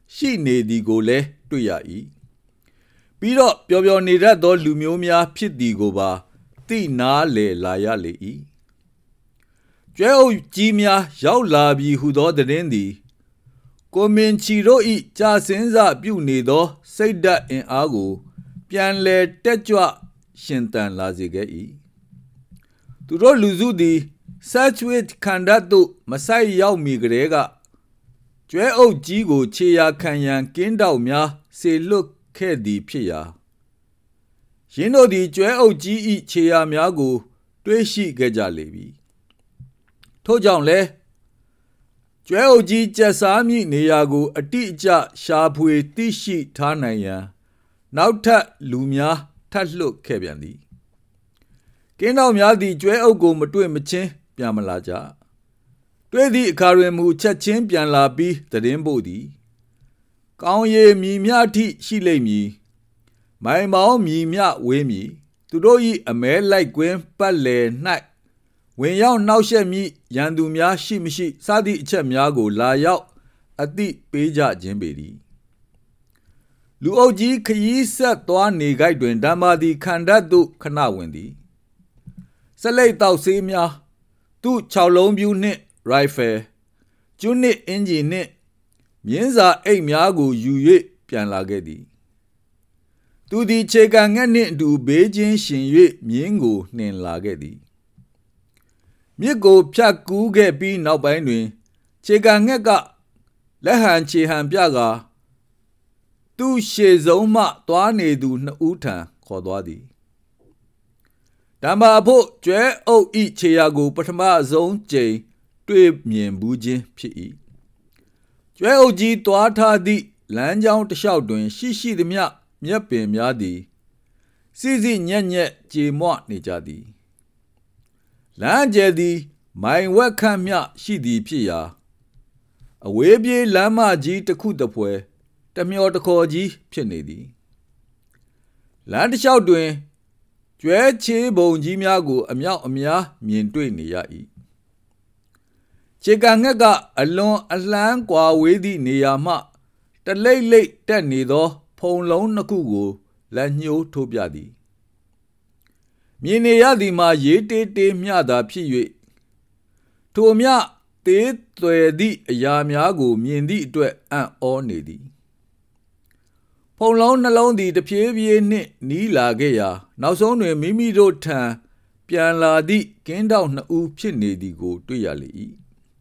ရှိနေသည်ကိုလည်းတွေ့ရ၏ပြီးတော့ပျော်ပျော်နေတတ်သောလူမျိုးများဖြစ်သည်ကိုပါသိနာလေလာရလေ၏ကျွဲအုပ်ကြီးများရောက်လာပြီဟုသောသတင်းသည်ကိုမင်ချီတို့၏ကြာစင်းစပြုနေသောစိတ်ဓာတ်အင်အားကိုပြန်လဲတက်ကြွရှင်သန်လာစေခဲ့၏သူတို့လူစုသည်Satchwit ခန္ဓာသို့မဆိုင်ရောက်မီကလေးကကျွဲအုပ်ကြီးကိုခြေရာခံရန်ကင်းတောက်များစေလွတ်ခဲ့သည်ဖြစ်ရာရင်းတို့သည်ကျွဲအုပ်ကြီး၏ခြေရာများကိုတွေးရှိခဲ့ကြလေပြီထို့ကြောင့်လည်းကျွဲအုပ်ကြီးကျက်စားမည့်နေရာကိုအတိအကျရှာဖွေသိရှိထားနိုင်ရန်နောက်ထပ်လူများထပ်လွတ်ခဲ့ပြန်သည်ကင်းတောက်များသည်ကျွဲအုပ်ကိုမတွေ့မချင်းပြန်မလာကြတွေ့သည့်အခါတွင်မူချက်ချင်းပြန်လာပြီးသတင်းပို့သည်ကောင်းရည်မြည်မြအထိရှိလိမ့်မည်မိုင်မောင်းမြည်မြဝေးမည်သူတို့၏အမဲလိုက်ကွင်းပတ်လည်၌ဝင်ရောက်နှောက်ယှက်မည့်ရန်သူများရှိမရှိစသည့်အချက်များကိုလာရောက်အသိပေးကြခြင်းပေသည်လူအုပ်ကြီးခရီးဆက်သွားနေကြတွင်ဓမ္မာသည်ခန္ဓာသို့ခဏဝင်သည်ဆက်လက်တောက်ဆေးများသူ့6လုံးပြူနှင့်ရိုင်ဖယ်ကျွန်းနှင့်အင်ဂျင်နှင့်မြင်းစာအိတ်များကိုယူ၍ပြန်လာခဲ့သည်သူသည်ခြေကန်ငှက်နှင့်အတူဘေးချင်းရှင်၍မြင်းကိုနှင်လာခဲ့သည်မြစ်ကိုဖြတ်ကူးခဲ့ပြီးနောက်ပိုင်းတွင်ခြေကန်ငှက်ကလက်ဟန်ခြေဟန်ပြကာသူ့ရှေ့ဆုံးမှသွားနေသူနှစ်ဦးထံခေါ်သွားသည်ဓမ္မာဖို့ကျွဲအုပ်ဤခြေရာကိုပထမဆုံးကြိမ်တွေ့မြင်ဘူးခြင်းဖြစ်၏ကျွဲအုပ်ကြီးသွားထားသည့်လမ်းကြောင်းတစ်လျှောက်တွင်ရှိသမျှမြက်ပင်များသည်စီစီညက်ညက်ကြေမွနေကြသည်လမ်းကျယ်သည်မိုင်ဝက်ခန့်မျှရှိသည်ဖြစ်ရာအဝေးပြေးလမ်းမကြီးတစ်ခုတစ်ဖွဲတမျောတခေါ်ကြီးဖြစ်နေသည်လမ်းတစ်လျှောက်တွင်ကျွဲချေးပုံကြီးများကိုအမြောက်အများမြင်တွေ့နေရ၏ခြေကန်ငှက်ကအလွန်အလှမ်းကွာဝေးသည့်နေရာမှတလိမ့်လိမ့်တက်နေသောဖုံလုံးနှစ်ခုကိုလက်ညှိုးထိုးပြသည်မြင်နေရသည်မှာရေးတေးတေးမျှသာဖြစ်၍ထိုမျှသေးသွယ်သည့်အရာများကိုမြင်သည့်အတွက်အံ့ဩနေသည်ဖုံလုံးနှလုံးသည်တဖြည်းဖြည်းနှင့်နီးလာခဲ့ရာနောက်ဆုံးတွင်မိမိတို့ထံပြန်လာသည့်ကင်းတောက်နှစ်ဦးဖြစ်နေသည်ကိုတွေ့ရလေ၏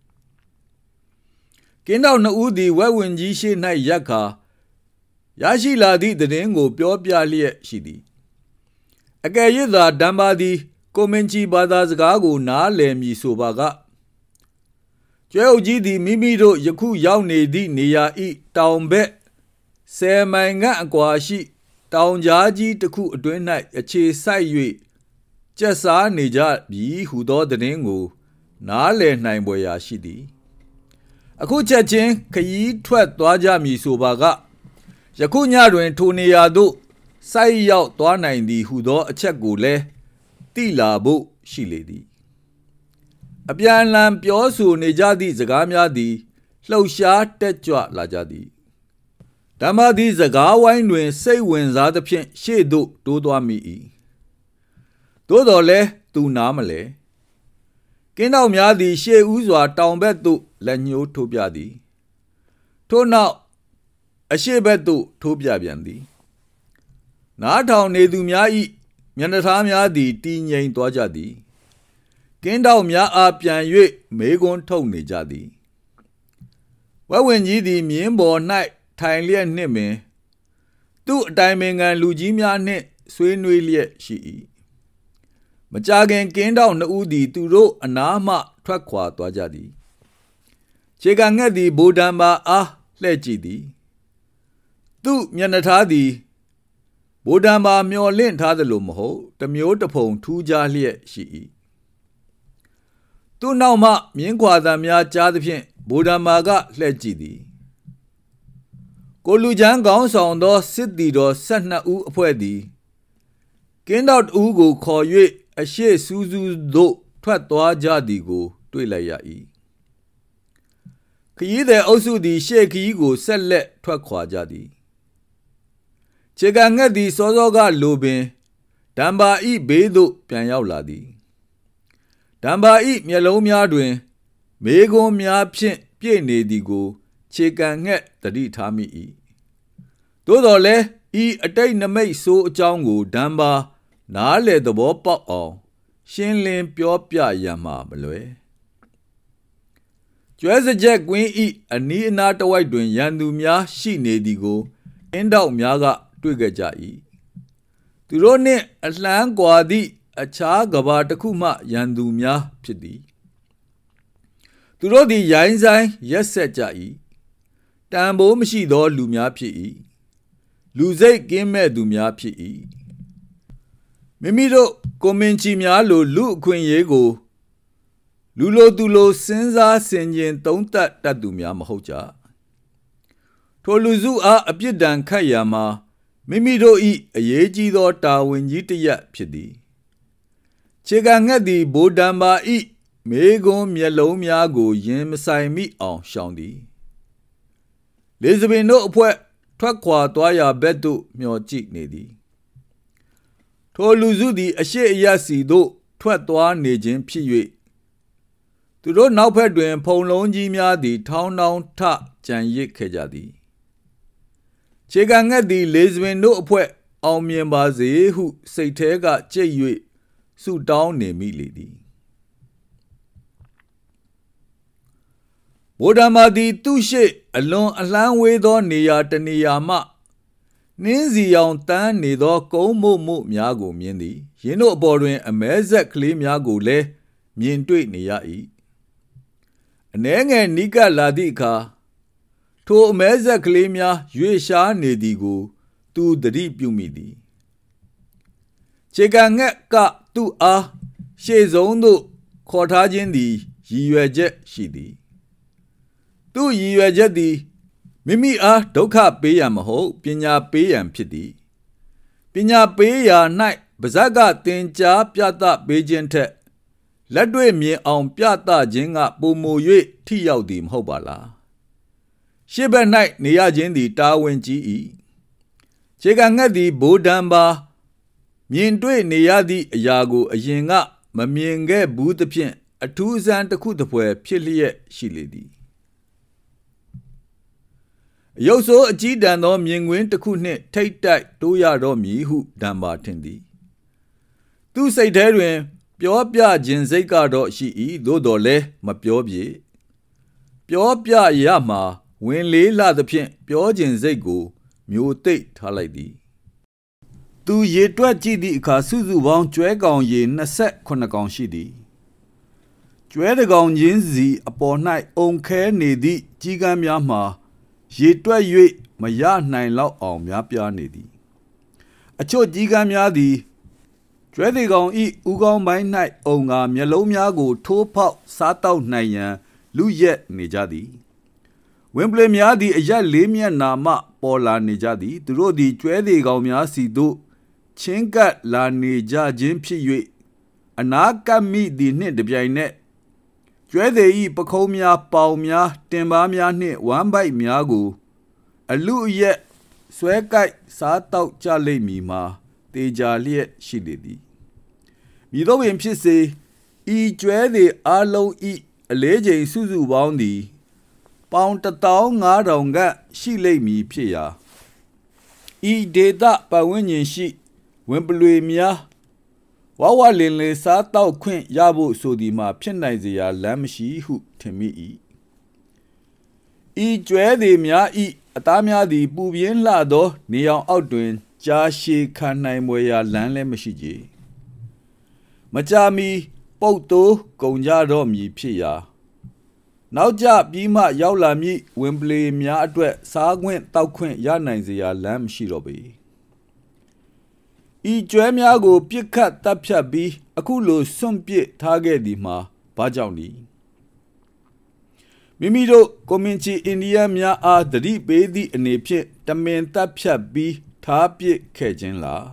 ကင်းတောက်နှစ်ဦးသည်ဝက်ဝင်ကြီးရှေ့၌ရပ်ကာရရှိလာသည့်သတင်းကိုပြောပြလျက်ရှိသည်အကယ်၍သာဓမ္မာသည်ကိုမင်ချီဘာသာစကားကိုနားလည်မည်ဆိုပါကကျွဲအုပ်ကြီးသည်မိမိတို့ယခုရောက်နေသည့်နေရာ၏တောင်ဘက်10 မိုင်ခန့်အကွာရှိတောင်ကြားကြီးတစ်ခုအတွင်း၌အခြေစိုက်၍ကျက်စားနေကြပြီဟုသောသတင်းကိုနားလည်နိုင်ဖွယ်ရာရှိသည်အခုချက်ချင်းခရီးထွက်သွားကြမည်ဆိုပါကယခုညတွင်ထိုနေရာသို့စိုက်ရောက်သွားနိုင်သည်ဟုသောအချက်ကိုလည်းသိလာဖို့ရှိလေသည်အပြန်အလှန်ပြောဆိုနေကြသည့်စကားများသည်လှုပ်ရှားတက်ကြွလာကြသည်ဓမ္မသည်စကားဝိုင်းတွင်စိတ်ဝင်စားသဖြင့်ရှေ့သို့တိုးသွားမိ၏သို့တော်လည်းသူနားမလဲကင်းတောက်များသည်ရှေ့ဦးစွာတောင်ဘက်သို့လက်ညှိုးထိုးပြသည်ထို့နောက်အရှေ့ဘက်သို့ထိုးပြပြန်သည်နားထောင်နေသူများ၏မျက်နှာသားများသည်တည်ငြိမ်သွားကြသည်ကင်းတောက်များအားပြန်၍မေးခွန်းထုတ်နေကြသည်ဝက်ဝင်ကြီးသည်မြင်းပေါ်၌ထိုင်လျက်နှင့်ပင်သူ့အတိုင်ပင်ခံလူကြီးများနှင့်ဆွေးနွေးလျက်ရှိ၏မကြာခင်ကင်းတောက်နှစ်ဦးသည်သူတို့အနားမှထွက်ခွာသွားကြသည်ခြေကငှက်သည်ဗိုလ်ဓမ္မာအားလှည့်ကြည့်သည်သူ့မျက်နှာသားသည်ဗိုလ်ဓမ္မာမျော်လင့်ထားသလိုမဟုတ်တမျိုးတစ်ဖုံထူးခြားလျက်ရှိ၏သူ့နောက်မှမြင်းခွာသံများကြားသဖြင့်ဗိုလ်ဓမ္မာကလှည့်ကြည့်သည်ကိုလူချမ်းကောင်းဆောင်သောစစ်သည်တော်12ဦးအဖွဲ့သည်ကင်းတောက်ဦးကိုခေါ်၍အရှိစူးစူးသို့ထွက်သွားကြသည်ကိုတွေ့လိုက်ရ၏ခရီးသည်အုပ်စုသည်ရှေ့ခရီးကိုဆက်လက်ထွက်ခွာကြသည်ခြေကငှက်သည်စောစောကလိုပင်ဒံဘာဤဘေးသို့ပြန်ရောက်လာသည်ဒံဘာဤမျက်လုံးများတွင်မေကွန်းများဖြင့်ပြည့်နေသည်ကိုခြေကငှက်သတိထားမိ၏သို့တော်လည်းဤအတိတ်နမိတ်ဆိုးအကြောင်းကိုဒံဘာနားလေသဘောပေါက်အောင်ရှင်းလင်းပြောပြရမှာမလွယ်ကျွဲစကြက်ကွင်းဤအနီးအနားတစ်ဝိုက်တွင်ရန်သူများရှိနေသည်ကိုအင်းတောက်များကတွေ့ကြကြ၏သူတို့နှင့်အလှမ်းကွာသည့်အခြားကဘာတစ်ခုမှရန်သူများဖြစ်သည်သူတို့သည်ရိုင်းဆိုင်ရက်ဆက်ကြ၏တန်ဖိုးမရှိသောလူများဖြစ်၏လူစိတ်ကင်းမဲ့သူများဖြစ်၏မိမိတို့ကိုမင်ချီများလိုလူအခွင့်အရေးကိုလူလိုသူလိုစဉ်းစားဆင်ခြင်သုံးသပ်တတ်သူများမဟုတ်ကြထိုလူစုအားအပြစ်ဒဏ်ခတ်ရာမှာမိမိတို့၏အရေးကြီးသောတာဝန်ကြီးတစ်ရပ်ဖြစ်သည်ခြေကငှက်သည်ဗိုလ်ဒံဘာ၏မေကွန်းမျက်လုံးများကိုရင်မဆိုင်မိအောင်ရှောင်သည်လေစပင်တို့အဖွဲ့ထွက်ခွာသွားရာဘက်သို့မျှော်ကြည့်နေသည်ထိုလူစုသည်အရှိအယက်စီသို့ထွက်သွားနေခြင်းဖြစ်၍သူတို့နောက်ဘက်တွင်ဖုံလုံးကြီးများသည်ထောင်းထောင်းထကြံရစ်ခဲ့ကြသည်ခြေကငှက်သည်လေစပင်တို့အဖွဲ့အောင်မြင်ပါစေဟုစိတ်ထဲကကြိတ်၍ဆုတောင်းနေမိလေသည်ဗိုလ်ဒံဘာသည်သူရှိအလွန်အလှမ်းဝေးသောနေရာတနေရာမှနှင်းစီရောင်တန်းနေသောကုန်းမို့မို့များကိုမြင်သည်ယင်းတို့အပေါ်တွင်အမဲဆက်ကလေးများကိုလည်းမြင်တွေ့နေရ၏အနှဲငယ်နီးကပ်လာသည့်အခါထိုအမဲဆက်ကလေးများရွေ့ရှားနေသည်ကိုသူသတိပြုမိသည်ခြေကငှက်ကသူ့အားရှေ့ဆုံးသို့ခေါ်ထားခြင်းသည်ရည်ရွယ်ချက်ရှိသည်သူ့ရည်ရွယ်ချက်သည်မိမိအားဒုက္ခပေးရန်မဟုတ်ပညာပေးရန်ဖြစ်သည်ပညာပေးရာ၌ပါဇက်ကသင်ကြားပြသပေးခြင်းထက်လက်တွေ့မြင်အောင်ပြသခြင်းကပိုမို၍ထိရောက်သည်မဟုတ်ပါလားရှေ့ဘက်၌နေရခြင်းသည်တာဝန်ကြီး၏ခြေကငှက်သည်ဗိုလ်ဒံဘာမြင်တွေ့နေရသည့်အရာကိုအရင်ကမမြင်ခဲ့ဘူးသဖြင့်အထူးအဆန်းတစ်ခုတစ်ဖွဲဖြစ်လျက်ရှိလေသည်အယုတ်ဆိုးအကြီးတန်းသောမြင်ကွင်းတစ်ခုနှင့်ထိတ်တိုက်တိုးရတော့မည်ဟုဒံဘာထင်သည်သူ့စိတ်ထဲတွင်ပြောပြခြင်းစိတ်ကတော့ရှိ၏သို့တော်လည်းမပြောပြေပြောပြရမှာဝင်လေးလာသဖြင့်ပြောခြင်းစိတ်ကိုမျိုးသိပ်ထားလိုက်သည်သူရေတွက်ကြည့်သည့်အခါစုစုပေါင်းကျွဲကောင်ရေ28ကောင်ရှိသည်ကျွဲတစ်ကောင်ချင်းစီအပေါ်၌အုံခဲနေသည့်ကြီးကမ်းများမှာရေတွက်၍မရနိုင်လောက်အောင်များပြားနေသည်အချို့ကြီးကမ်းများသည်ကျွဲသေးကောင်ဤဥကောင်းပိုင်း၌အုံကမျက်လုံးများကိုထိုးဖောက်စားတောက်နိုင်ရန်လူရက်နေကြသည်ဝင်းပလင်များသည်အရက်လေးမျက်နာမှပေါ်လာနေကြသည်သူတို့သည်ကျွဲသေးကောင်များစီသို့ချင်းကပ်လာနေကြခြင်းဖြစ်၍အနာကပ်မိသည်နှင့်တပြိုင်နက်ကျွဲသေးဤပခုံးများပေါင်များတင်ပါးများနှင့်ဝမ်းပိုက်များကိုအလူအရက်ဆွဲကိုက်စားတောက်ကြလိမ့်မည်မှာတေချာလျက်ရှိလေသည်မြည်သောပင်ဖြစ်စေဤကျွဲသေးအားလုံးဤအလေးချိန်စုစုပေါင်းသည်ပေါင်15000ခန့်ရှိလိမ့်မည်ဖြစ်ရာဤဒေသပတ်ဝန်းကျင်ရှိဝင်ပလွေများဝဝလင်လေစားတောက်ခွင့်ရဖို့ဆိုသည်မှာဖြစ်နိုင်စရာလမ်းမရှိဟုထင်မိ၏ဤကျွဲသေးများဤအသားများသည်ပူပြင်းလှသောနေအောင်အောက်တွင်ကြာရှည်ခံနိုင်မွေရာလမ်းလည်းမရှိကြမကြာမီပုတ်တိုးကုန်ကြတော့မည်ဖြစ်ရာနောက်ကျပြီးမှရောက်လာမည့်ဝင်ပလေများအတွက်စားခွင့်တောက်ခွင့်ရနိုင်စရာလမ်းမရှိတော့ပေဤကျွဲများကိုပြစ်ခတ်တပ်ဖြတ်ပြီးအခုလိုစွန့်ပစ်ထားခဲ့သည်မှာဘာကြောင့်နည်းမိမိတို့ကွန်မြူနတီအိန္ဒိယများအားတတိပေးသည့်အနေဖြင့်တမင်တပ်ဖြတ်ပြီးထားပစ်ခဲ့ခြင်းလား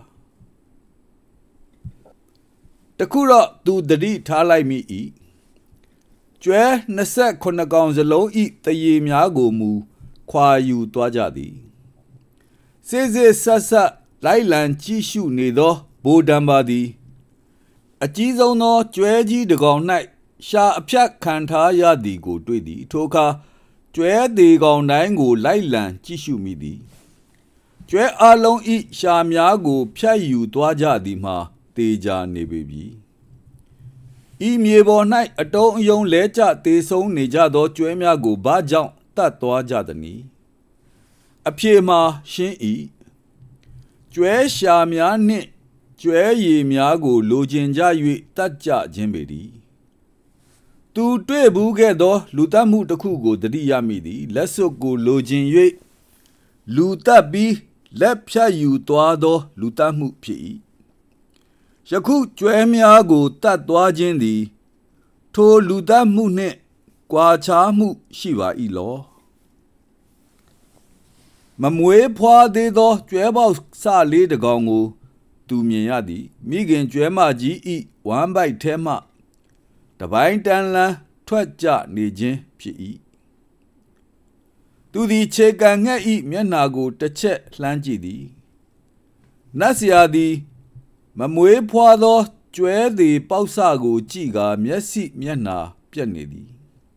တခုတော့သူတတိထားလိုက်မိ၏ကျွဲ29ကောင်စလုံးဤတရေများကိုမူခွာယူသွားကြသည်စစ်စစ်ဆက်ဆက်လိုက်လံကြည့်ရှုနေသောဗိုလ်တံပါသည်အကြီးဆုံးသောကျွဲကြီးတစ်ကောင်၌ရှာအဖြတ်ခံထားရသည်ကိုတွေ့သည်ထိုအခါကျွဲသေးကောင်တိုင်းကိုလိုက်လံကြည့်ရှုမိသည်ကျွဲအလုံးဤရှာများကိုဖြတ်ယူသွားကြသည်မှာတေချာနေပေပြီဤမြေပေါ်၌အတုံးအယုံလဲကျသေးဆုံးနေကြသောကျွဲများကိုဘာကြောင့်တတ်သွားကြသနည်းအဖြေမှာရှင်း၏ကျွဲရှာများနှင့်ကျွဲရည်များကိုလိုချင်ကြ၍တတ်ကြခြင်းပေသည်သူတွေ့ဘူးခဲ့သောလူတတ်မှုတစ်ခုကိုတတိယမိသည်လက်စွပ်ကိုလိုချင်၍လူတတ်ပြီးလက်ဖြတ်ယူသွားသောလူတတ်မှုဖြစ်၏ယခုကျွဲများကိုတတ်သွားခြင်းသည်ထိုလူတတ်မှုနှင့်ကွာခြားမှုရှိပါ၏လောမမွေးဖွားသေးသောကျွဲပေါက်စလေးတစ်ကောင်ကိုသူမြင်ရသည်မိခင်ကျွဲမကြီးဤဝမ်းပိုက်ထဲမှတပိုင်းတန်းလန်းထွက်ကြနေခြင်းဖြစ်၏သူသည်ခြေကန်ငှက်ဤမျက်နှာကိုတစ်ချက်လှမ်းကြည့်သည်နတ်ဆရာသည်မမွေးဖွားသောကျွဲသည်ပေါက်စကိုကြည့်ကာမျက်စိမျက်နှာပြက်နေသည်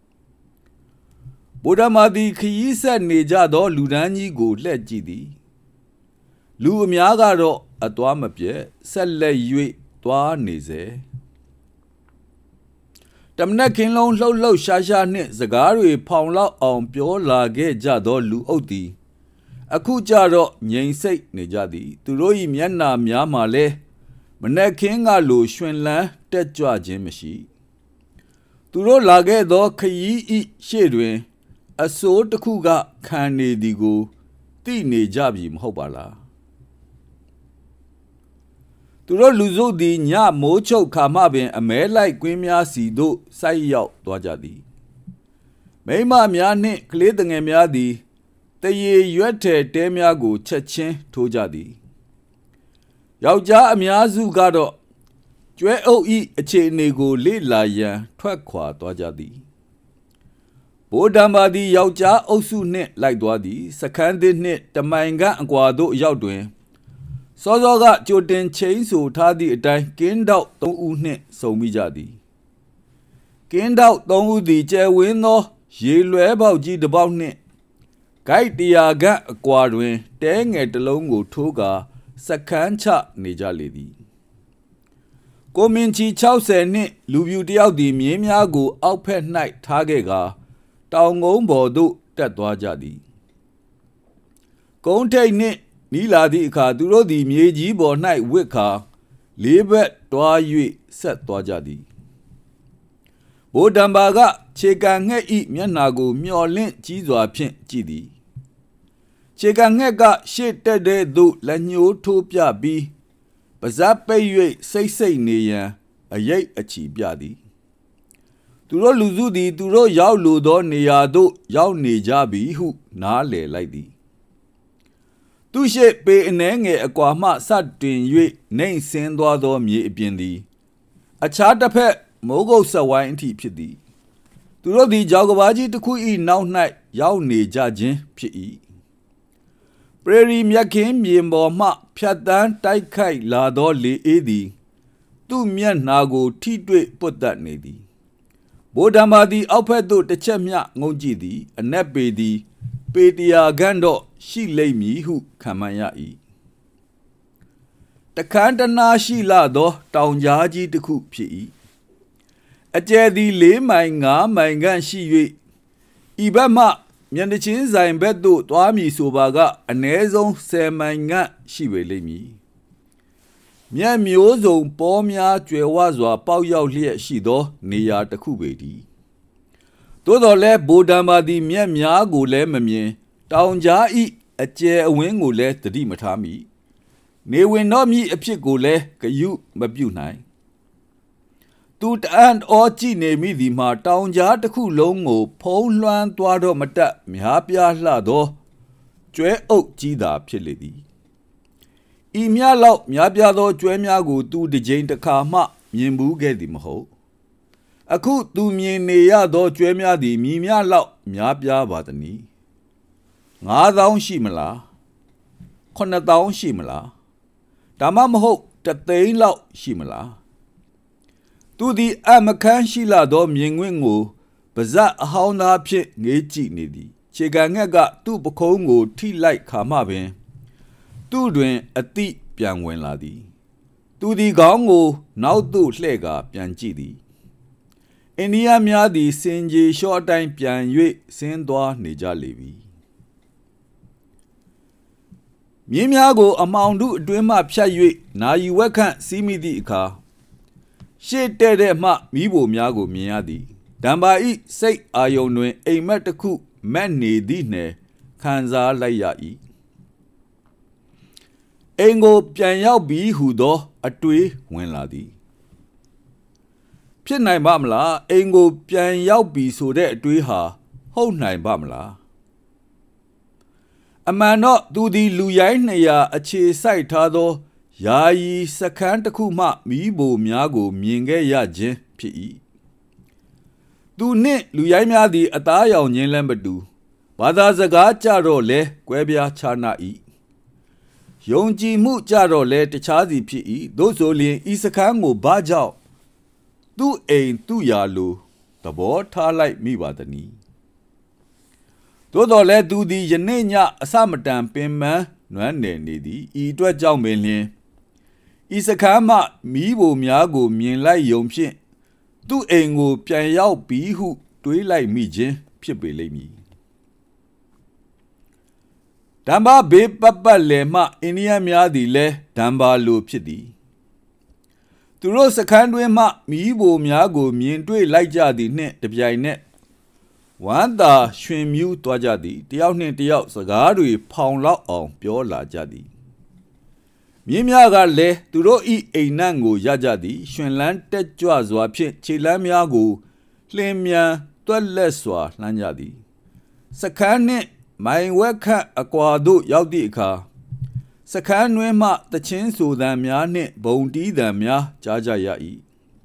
ဗုဒ္ဓမာသည်ခရီးဆက်နေကြသောလူဒန်းကြီးကိုလှည့်ကြည့်သည်လူအများကတော့အသွားမပြက်ဆက်လက်၍သွားနေစေတမနက်ခင်းလုံးလှုပ်လှုပ်ရှားရှားနှင့်စကားတွေဖောင်လောက်အောင်ပြောလာခဲ့ကြသောလူအုပ်သည်အခုကြတော့ငြိမ်စိတ်နေကြသည်သူတို့၏မျက်နှာများမှလည်းမနက်ခင်းကလိုရွှင်လန်းတက်ကြွခြင်းမရှိသူတို့လာခဲ့သောခရီးဤရှေ့တွင်အစိုးတစ်ခုကခံနေသည်ကိုသိနေကြပြီမဟုတ်ပါလားသူတို့လူစုသည်ညမိုးချုပ်ခါမှပင်အမဲလိုက်ကွင်းများစီသို့ဆိုက်ရောက်သွားကြသည်မိန်းမများနှင့်ကလေးငယ်များသည်တရေရွက်ထဲတဲများကိုချက်ချင်းထိုးကြသည်ယောက်ျားအများစုကတော့ကျွဲအုပ်ဤအခြေအနေကိုလေ့လာရန်ထွက်ခွာသွားကြသည်ဗိုလ်တံပါသည်ယောက်ျားအုပ်စုနှင့်လိုက်သွားသည်စခန်းသစ်နှင့်တမိုင်ခန့်အကွာသို့ရောက်တွင်စောစောကကြိုတင်ချိန်ဆိုထားသည့်အတိုင်းကင်းတောက်3ဦးနှင့်စုံမိကြသည်ကင်းတောက်3ဦးသည်ကျယ်ဝန်းသောရေလွဲပေါက်ကြီးတစ်ပေါက်နှင့်ဂိုက်100ခန့်အကွာတွင်တဲငယ်တစ်လုံးကိုထိုးကာစခန်းချနေကြလေသည်ကိုမင်ချီ60နှင့်လူပြူတယောက်သည်မြင်းများကိုအောက်ဖက်၌ထားခဲ့ကာတောင်ကုန်းပေါ်သို့တက်သွားကြသည်ကုန်းထိပ်နှင့်နီးလာသည့်အခါသူတို့သည်မြေကြီးပေါ်၌ဝစ်ခါလေးဘက်တွား၍ဆက်သွားကြသည်ဗိုလ်တံပါကခြေကန်ငှက်ဤမျက်နှာကိုမျောလင့်ကြီးစွာဖြင့်ကြည့်သည်ခြေကန်ငှက်ကရှေ့တက်တဲ့သို့လက်ညှိုးထိုးပြပြီးပါးစပ်ပိတ်၍စိတ်စိတ်နေရန်အရိပ်အချီပြသည်သူတို့လူစုသည်သူတို့ရောက်လိုသောနေရာသို့ရောက်နေကြပြီဟုနားလည်လိုက်သည်သူရှိပေအနှဲငယ်အကွာမှစတင်၍နှိမ့်ဆင်းသွားသောမြေအပြင်သည်အခြားတစ်ဖက်မိုးကုတ်ဆက်ဝိုင်းအထိဖြစ်သည်သူတို့သည်ကြောက်ကဘာကြီးတစ်ခု၏နောက်၌ရောက်နေကြခြင်းဖြစ်၏ပရေရီမြက်ခင်းမြေပေါ်မှဖြတ်တန်းတိုက်ခိုက်လာသောလေအေးသည်သူ့မျက်နှာကိုထိတွေ့ပုတ်တက်နေသည်ဗိုလ်တံပါသည်အောက်ဖက်သို့တစ်ချက်မျှငုံကြည့်သည်အနက်ပေသည်ပေ100ခန့်တော့ရှိလိမ့်မည်ဟုခံမှန်းရ၏တခန်းတနာရှိလာသောတောင်ကြားကြီးတစ်ခုဖြစ်၏အကျယ်သည်4မိုင်5မိုင်ခန့်ရှိ၍ဤဘက်မှမျက်နှာချင်းဆိုင်ဘက်သို့သွားမည်ဆိုပါကအနည်းဆုံး10မိုင်ခန့်ရှိပေလိမ့်မည်မြက်မျိုးစုံပေါ်များကျွယ်ဝစွာပေါက်ရောက်လျက်ရှိသောနေရာတစ်ခုပေသည်သို့တော်လည်းဗိုလ်တံပါသည်မြက်များကိုလည်းမမြင်တောင်ကြားဤအကျယ်အဝန်းကိုလည်းသတိမထားမိနေဝင်တော့မြည်အဖြစ်ကိုလည်းဂယုမပြုနိုင်သူတအံ့ဩကြည့်နေမိသည်မှာတောင်ကြားတစ်ခုလုံးကိုဖုံးလွှမ်းသွားတော့မတတ်များပြားလှသောကျွဲအုပ်ကြီးသာဖြစ်လေသည်ဤမြလောက်များပြားသောကျွဲများကိုသူတစ်ကြိမ်တစ်ခါမှမြင်ဘူးခဲ့သည်မဟုတ်အခုသူမြင်နေရသောကျွဲများသည်မြည်များလောက်များပြားပါသည်နီ9000ရှိမလား9000ရှိမလားဒါမှမဟုတ်300,000လောက်ရှိမလားသူသည်အမခန်းရှိလာသောမြင်ကွင်းကိုပါဇက်အဟောင်းသားဖြင့်ငေးကြည့်နေသည်ခြေကငှက်ကသူ့ပခုံးကိုထိလိုက်ခါမှပင်သူ့တွင်အတိပြန်ဝင်လာသည်သူသည်ခေါင်းကိုနောက်သို့လှည့်ကာပြန်ကြည့်သည်အိန္ဒိယများသည်စင်ကြေလျှော့အတိုင်းပြန်၍ဆင်းသွားနေကြလေပြီမြင်းများကိုအမောင်တုအတွင်းမှဖြတ်၍နာယီဝက်ခန့်စီးမိသည့်အခါရှေ့တဲ့တဲ့မှမိဖို့များကိုမြင်ရသည်ဒံပါဤစိတ်အာယုံတွင်အိမ်မက်တစ်ခုမက်နေသည့်နှင့်ခံစားလိုက်ရ၏အိမ်ကိုပြန်ရောက်ပြီးဟူသောအတွေးဝင်လာသည်ဖြစ်နိုင်ပါမလားအိမ်ကိုပြန်ရောက်ပြီးဆိုတဲ့အတွေးဟာဟုတ်နိုင်ပါမလားအမှန်တော့သူသည်လူရိုင်း200အခြေစိုက်ထားသောယာယီစခန်းတစ်ခုမှမိဖို့များကိုမြင်ခဲ့ရခြင်းဖြစ်၏သူနှင့်လူရိုင်းများသည်အသားရောင်ခြင်းလည်းမတူဘာသာစကားကြတော့လဲကွဲပြားခြားနာ၏ယုံကြည်မှုကြတော့လဲတခြားစီဖြစ်၏သို့ဆိုလျှင်ဤစခန်းကိုဘာကြောင့်သူ့အိမ်သူ့ယာလိုသဘောထားလိုက်မိပါသည်သို့တော်လဲသူသည်ယနေ့ညအစမတန်ပင်ပန်းနွမ်းနယ်နေသည်ဤအတွက်ကြောင့်ပင်လျှင်ဤစခန်းမှမိဖို့များကိုမြင်လိုက်ယုံဖြင့်သူ့အိမ်ကိုပြန်ရောက်ပြီးဟုတွေးလိုက်မိခြင်းဖြစ်ပေလိမ့်မည်ဒံဘာဘေးပတ်လည်မှအိန္ဒိယများသည်လည်းဒံဘာလိုဖြစ်သည်သူတို့စခန်းတွင်မှမိဖို့များကိုမြင်တွေ့လိုက်ကြသည်နှင့်တပြိုင်နက်ဝမ်းသာရွှင်မြူးသွားကြသည်တယောက်နှင့်တယောက်စကားတွေဖောင်လောက်အောင်ပြောလာကြသည်မြင်းများကလည်းသူတို့ဤအိမ်နံ့ကိုရကြသည်ရွှင်လန်းတက်ကြွစွာဖြင့်ခြေလမ်းများကိုလှင်မြန်တွက်လက်စွာလှမ်းကြသည်စခန်းနှင့်မိုင်ဝက်ခန့်အကွာသို့ရောက်သည့်အခါစခန်းတွင်မှတချင်းဆိုသံများနှင့်ဘုံတီးသံများကြားကြရ၏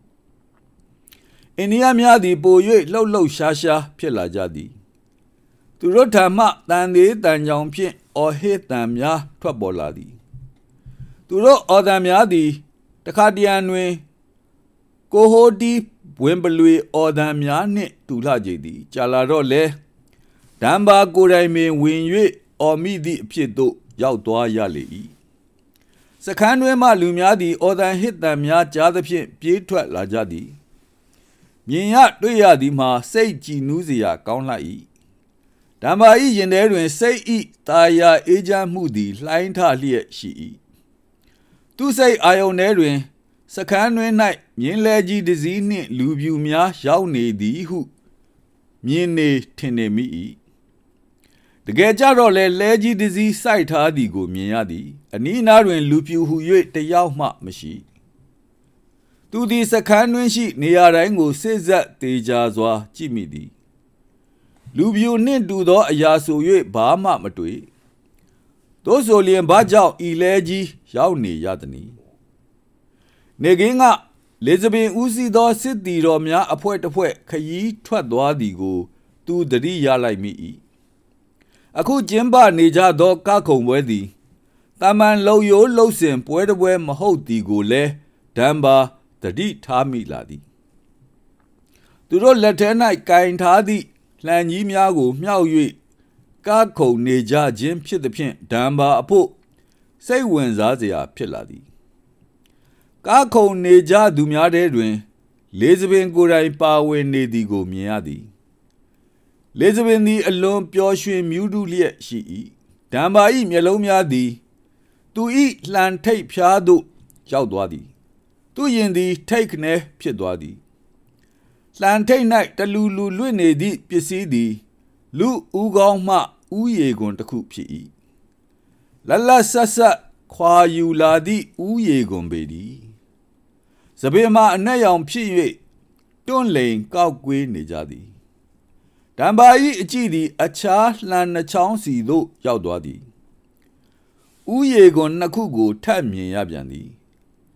အိန္ဒိယများသည်ပို၍လှုပ်လှုပ်ရှားရှားဖြစ်လာကြသည်သူတို့ထံမှတန်သေးတန်ကြောင်ဖြင့်အော်ဟစ်သံများထွက်ပေါ်လာသည်သူတို့အော်သံများသည်တခါတရံတွင်ကိုဟိုတီဝင်ပလွေအော်သံများနှင့်တူလှကြသည်ကြာလာတော့လဲဒံဘာကိုယ်တိုင်ပင်ဝင်၍အော်မိသည့်အဖြစ်သို့ရောက်သွားရလေ၏စခန်းတွင်မှလူများသည်အော်သံဟစ်သံများကြားသဖြင့်ပြေးထွက်လာကြသည်မြင်ရတွေ့ရသည်မှာစိတ်ကြည်နူးစရာကောင်းလှ၏ဓမ္မဤရင်ထဲတွင်စိတ်ဤတာယာအေးချမ်းမှုသည်လှိုင်းထလျက်ရှိ၏သူစိတ်အာယုန်ထဲတွင်စခန်းတွင်၌မြင်းလဲကြီးတစ်စီးနှင့်လူပြူများရောက်နေသည်ဟုမြင်နေထင်နေမိ၏တကယ်ကြတော့လဲလဲကြီးတစ်စီးစိုက်ထားသည်ကိုမြင်ရသည်အနီးအနားတွင်လူပြူဟု၍တယောက်မှမရှိသူသည်စခန်းတွင်ရှိနေရာတိုင်းကိုစစ်ဆက်တေချာစွာကြည့်မိသည်လူပြူနှင့်တူသောအရာဆို၍ဘာမှမတွေ့သို့ဆိုလျင်ဘာကြောင့်ဤလဲကြီးရောက်နေရသနည်းနေကင်းကလေဇပင်ဦးစီးသောစစ်တီတော်များအဖွဲ့တစ်ဖွဲ့ခရီးထွက်သွားသည်ကိုသူသတိရလိုက်မိ၏အခုကျင်းပနေကြသောကခုံပွဲသည်တမန်လုံရိုးလှုပ်စင်ပွဲတစ်ပွဲမဟုတ်သည်ကိုလည်းဒံဘာသတိထားမိလာသည်သူတို့လက်ထဲ၌ကင်ထားသည့်လှန်ကြီးများကိုမြှောက်၍ကားခုံနေကြခြင်းဖြစ်သည်ဖြင့်ဒံဘာအဖို့စိတ်ဝင်စားစရာဖြစ်လာသည်ကားခုံနေကြသူများထဲတွင်လေဇပင်ကိုယ်တိုင်ပါဝင်နေသည်ကိုမြင်ရသည်လေဇပင်သည်အလွန်ပျော်ရွှင်မြူးတူးလျက်ရှိ၏ဒံဘာ၏မျက်လုံးများသည်သူ၏လှန်ထိပ်ဖျားသို့ရောက်သွားသည်သူရင်သည်ထိတ်ခနဲဖြစ်သွားသည်လှန်ထိတ်၌တလူလူလွင့်နေသည့်ပစ္စည်းသည်လူဦးကောင်းမှဥယေကွန်တစ်ခုဖြစ်၏လလဆက်ဆက်ခွာယူလာသည့်ဥယေကွန်ပေသည်စပင်မှာအနက်ရောင်ဖြစ်၍တွန့်လိန်ကောက်ကွေးနေကြသည်ဒံဘာ၏အကြည့်သည်အခြားလှန်နှချောင်းစီသို့ရောက်သွားသည်ဥယေကွန်နှစ်ခုကိုထပ်မြင်ရပြန်သည်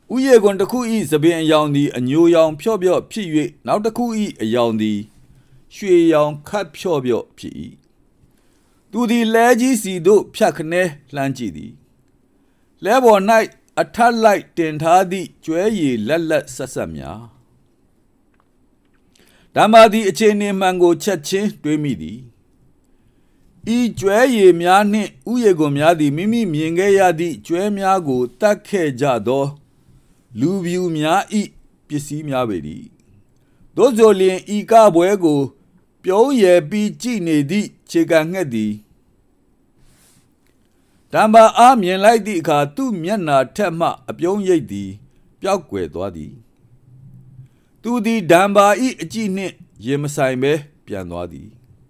ဥယေကွန်တစ်ခုဤသပင်အယောင်သည်အညိုရောင်ဖြော့ဖြော့ဖြစ်၍နောက်တစ်ခုဤအယောင်သည်ရွှေရောင်ခတ်ဖြော့ဖြော့ဖြစ်၏သူသည်လဲကြီးစီတို့ဖြတ်ခနဲလှမ်းကြည့်သည်လဲပေါ်၌အထက်လိုက်တင်ထားသည့်ကျွဲရည်လက်လက်ဆက်ဆက်များဓမ္မသည်အခြေအနေမှန်ကိုချက်ချင်းတွေးမိသည်ဤကျွဲရည်များနှင့်ဥယေကွန်များသည်မိမိမြင်ခဲ့ရသည့်ကျွဲများကိုတတ်ခဲ့ကြသောလူပြူများဤပစ္စည်းများပေသည်သို့ဆိုလျှင်ဤကပွဲကိုပြုံးရည်ပြီးကြည့်နေသည့်ခြေကငှက်သည်ဓမ္မအားမြင်လိုက်သည့်အခါသူ့မျက်နှာထက်မှအပြုံးရိပ်သည်ပျောက်ကွယ်သွားသည်သူသည်ဓမ္မဤအကြည့်နှင့်ရင်မဆိုင်ပဲပြန်သွားသည်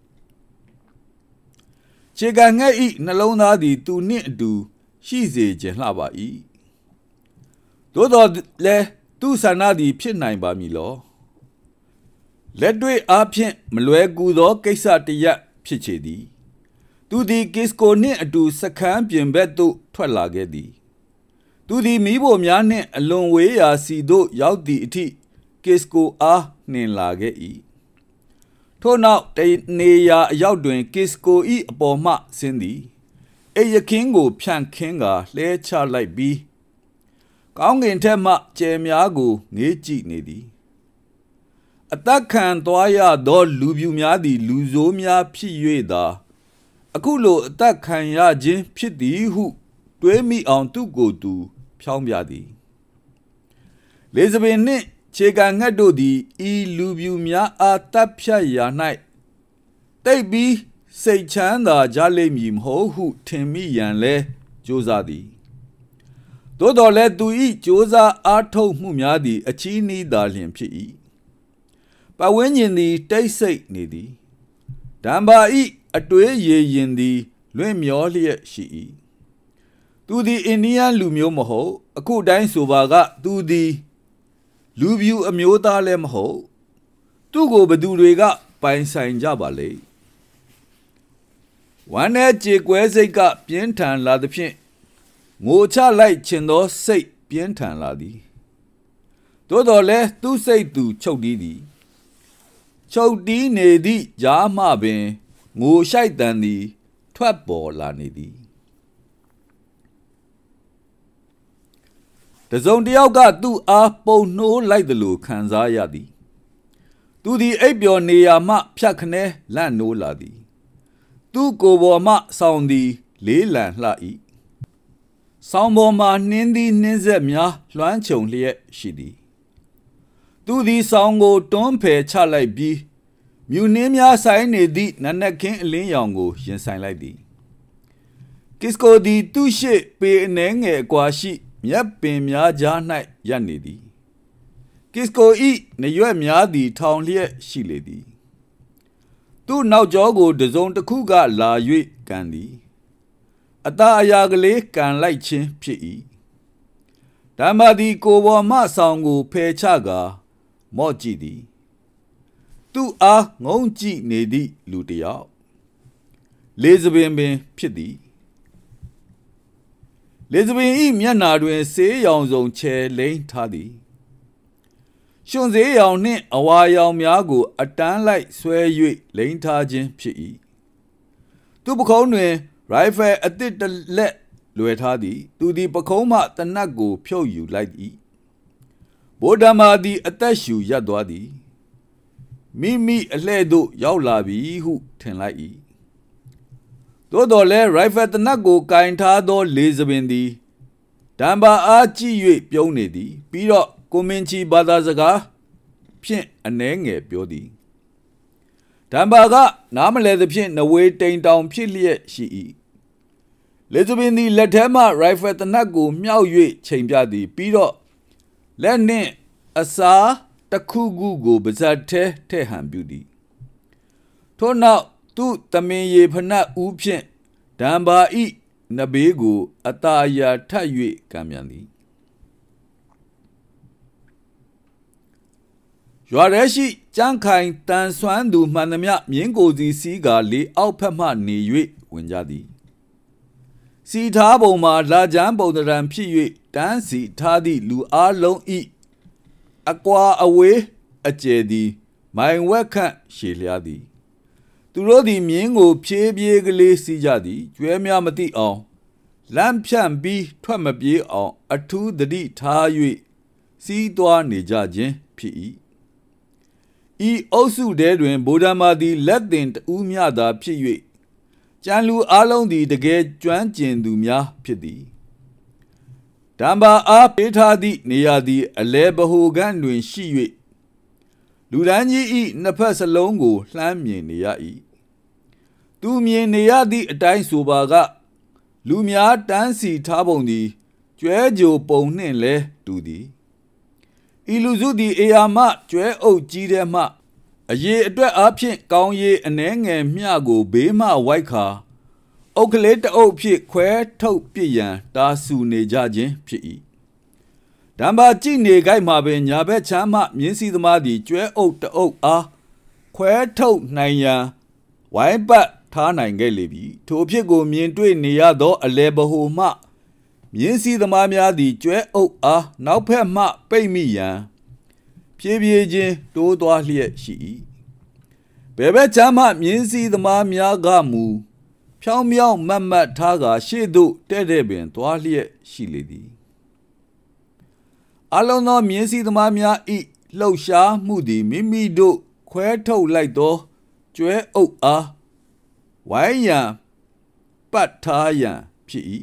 ခြေကငှက်ဤနှလုံးသားသည်သူနှင့်အတူရှိစေခြင်းလှပါ၏သို့တော်လည်းသူဆန္ဒသည်ဖြစ်နိုင်ပါမည်လောလက်တွေ့အားဖြင့်မလွယ်ကူသောကိစ္စတစ်ရပ်ဖြစ်ချေသည်သူသည်ကစ္စကိုနှင့်အတူစခန်းပြင်ဘက်သို့ထွက်လာခဲ့သည်သူသည်မိဖို့များနှင့်အလွန်ဝေးရာစီသို့ရောက်သည့်အထိကစ္စကိုအားနှင်လာခဲ့၏ထို့နောက်တနေရာအရောက်တွင်ကစ္စကို၏အပေါ်မှဆင်းသည်အိယခင်းကိုဖြန့်ခင်းကာလှဲချလိုက်ပြီးကောင်းကင်ထက်မှကြယ်များကိုငေးကြည့်နေသည်အသက်ခံသွားရသောလူပြူများသည်လူဆိုးများဖြစ်၍သာအခုလိုအသက်ခံရခြင်းဖြစ်သည်ဟုတွေးမိအောင်သူကိုယ်သူဖြောင်းပြသည်လေဇဘင်နှင့်ခြေကငှက်တို့သည်ဤလူပြူများအားတပ်ဖြတ်ရာ၌တိတ်ပြီးစိတ်ချမ်းသာကြလိမ့်မည်မဟုတ်ဟုထင်မိရန်လဲကြိုးစားသည်သို့တော်လည်းသူ၏ကြိုးစားအားထုတ်မှုများသည်အချီးနှီးသာလျှင်ဖြစ်၏ပတ်ဝန်းကျင်သည်တိတ်ဆိတ်နေသည်ဓမ္မ၏အတွေးရည်ရင်သည်လွင့်မျောလျက်ရှိ၏သူသည်အိန္ဒိယလူမျိုးမဟုတ်အခုတိုင်းဆိုပါကသူသည်လူပြူအမျိုးသားလည်းမဟုတ်သူ့ကိုဘသူတွေကပိုင်ဆိုင်ကြပါလေဝမ်းနဲ့ကြေကွဲစိတ်ကပြင်းထန်လာသဖြင့်ငိုချလိုက်ခြင်းသောစိတ်ပြင်းထန်လာသည်သို့တော်လည်းသူ့စိတ်သူချုပ်တီးသည်ချုပ်တီးနေသည့်ကြားမှပင်ငိုရှိုက်တန်သည်ထွက်ပေါ်လာနေသည်တစုံတစ်ယောက်ကသူ့အားပုံနှိုးလိုက်သလိုခံစားရသည်သူသည်အိပ်ပျော်နေရာမှဖြတ်ခနဲလန့်နိုးလာသည်သူ့ကိုယ်ပေါ်မှဆောင်းသည်လေးလံလှ၏ဆောင်းပေါ်မှနှင်းသည်နှင်းဆက်များလွှမ်းခြုံလျက်ရှိသည်သူသည်ဆောင်းကိုတွန်းဖယ်ချလိုက်ပြီးမြူနှင်းများဆိုင်နေသည့်နနက်ခင်းအလင်းရောင်ကိုရင်ဆိုင်လိုက်သည်ကစ္စကိုသည်သူ့ရှိပေအနှဲငယ်အကွာရှိမြက်ပင်များကြား၌ရပ်နေသည်ကစ္စကို၏နရွက်များသည်ထောင်လျက်ရှိလေသည်သူ့နောက်ကျောကိုတစုံတစ်ခုကလာ၍ကန်သည်အသာအရာကလေးကန်လိုက်ခြင်းဖြစ်၏ဓမ္မသည်ကိုယ်ပေါ်မှဆောင်ကိုဖယ်ချကာမော့ကြည့်သည်သူ့အားငုံကြည့်နေသည့်လူတစ်ယောက်လေဇဘင်ပင်ဖြစ်သည်လေဇဘင်၏မျက်နှာတွင်ဆေးရောင်စုံချဲလိမ့်ထားသည်ရွှွန်ဆေးရောင်နှင့်အဝါရောင်များကိုအတန်းလိုက်ဆွဲ၍လိမ့်ထားခြင်းဖြစ်၏သူပခုံးတွင်ရိုင်ဖယ်အသစ်တစ်လက်လွယ်ထားသည်သူသည်ပခုံးမှတနတ်ကိုဖြုတ်ယူလိုက်၏ဗိုလ်ဓမ္မာသည်အသက်ရှူရပ်သွားသည်မိမိအလှဲ့သို့ရောက်လာပြီဟုထင်လိုက်၏သို့တော်လည်းရိုင်ဖယ်တနတ်ကိုကင်ထားသောလေဇဘင်သည်ဓမ္မာအားကြည့်၍ပြုံးနေသည်ပြီးတော့ကိုမင်ချီဘာသာစကားဖြင့်အနှဲငယ်ပြောသည်ဓမ္မာကနားမလဲသဖြင့်နဝေတိမ်တောင်ဖြစ်လျက်ရှိ၏လေဇဘင်သည်လက်ထဲမှရိုင်ဖယ်တနတ်ကိုမြှောက်၍ချိန်ပြသည်ပြီးတော့လက်နှင့်အစာတစ်ခုခုကိုပါဇက်ထဲထည့်ဟန်ပြုသည်ထို့နောက်သူ့သမင်ရေဖနတ်ဦးဖြင့်ဓမ္မာဤနဘေးကိုအသာအရာထပ်၍ကံမြန်သည်ရွာရဲရှိကြမ်းခိုင်တန်ဆွမ်းသူမှန်သမျှမြင်းကိုစီစီးကလေအောက်ဖက်မှနေ၍ဝင်ကြသည်စီထားပုံမှာလာကြမ်းပုံသဏ္ဍာန်ဖြစ်၍တန်းစီထားသည့်လူအားလုံး၏အကွာအဝေးအကျယ်သည်မိုင်ဝက်ခန့်ရှည်လျားသည်သူတို့သည်မြင်းကိုဖြည်းဖြည်းကလေးစီးကြသည်ကျွဲများမသိအောင်လမ်းဖြန့်ပြီးထွက်မပြေးအောင်အထူးသတိထား၍စီးသွားနေကြခြင်းဖြစ်၏ဤအုပ်စုထဲတွင်ဗိုလ်ဓမ္မာသည်လက်သင်တဦးမျှသာဖြစ်၍ကျန်လူအားလုံးသည်တကယ်ကျွမ်းကျင်သူများဖြစ်သည်ဓမ္မာအားပေးထားသည့်နေရာသည်အလဲဗဟိုခန့်တွင်ရှိ၍လူဒန်းကြီး၏နှစ်ဖက်စလုံးကိုလှမ်းမြင်နေရ၏သူမြင်နေရသည့်အတိုင်းဆိုပါကလူများတန်းစီထားပုံသည်ကျွဲကြိုပုံနှင့်လဲတူသည်ဤလူစုသည်အေယာမှကျွဲအုပ်ကြီးထဲမှအရေအတွက်အားဖြင့်ကောင်းရေအနှဲငယ်မျှကိုဘေးမှဝိုက်ခါအုတ်ကလေးတအုပ်ဖြင့်ခွဲထုတ်ပြစ်ရန်တာဆူနေကြခြင်းဖြစ်၏ဓမ္မာကြည့်နေကြမှာပင်ညာဘက်ချမ်းမှမြင်းစီသမားသည်ကျွဲအုပ်တအုပ်အားခွဲထုတ်နိုင်ရန်ဝိုင်းပတ်ထားနိုင်ခဲ့လေပြီထိုဖြစ်ကိုမြင်တွေ့နေရသောအလဲဗဟိုမှမြင်းစီသမားများသည်ကျွဲအုပ်အားနောက်ဖက်မှပိတ်မိရန်ဖြည်းဖြည်းချင်းတိုးသွားလျက်ရှိ၏ဘယ်ဘက်ချမ်းမှမြင်းစီသမားများကမူဖြောင်းမြောင်းမတ်မတ်ထားကာရှေ့သို့တဲ့ပင်သွားလျက်ရှိလေသည်အလုံးသောမြင်းစီသမားများ၏လှုပ်ရှားမှုသည်မိမိတို့ခွဲထုတ်လိုက်သောကျွဲအုပ်အားဝိုင်းရန်ပတ်ထားရန်ဖြစ်၏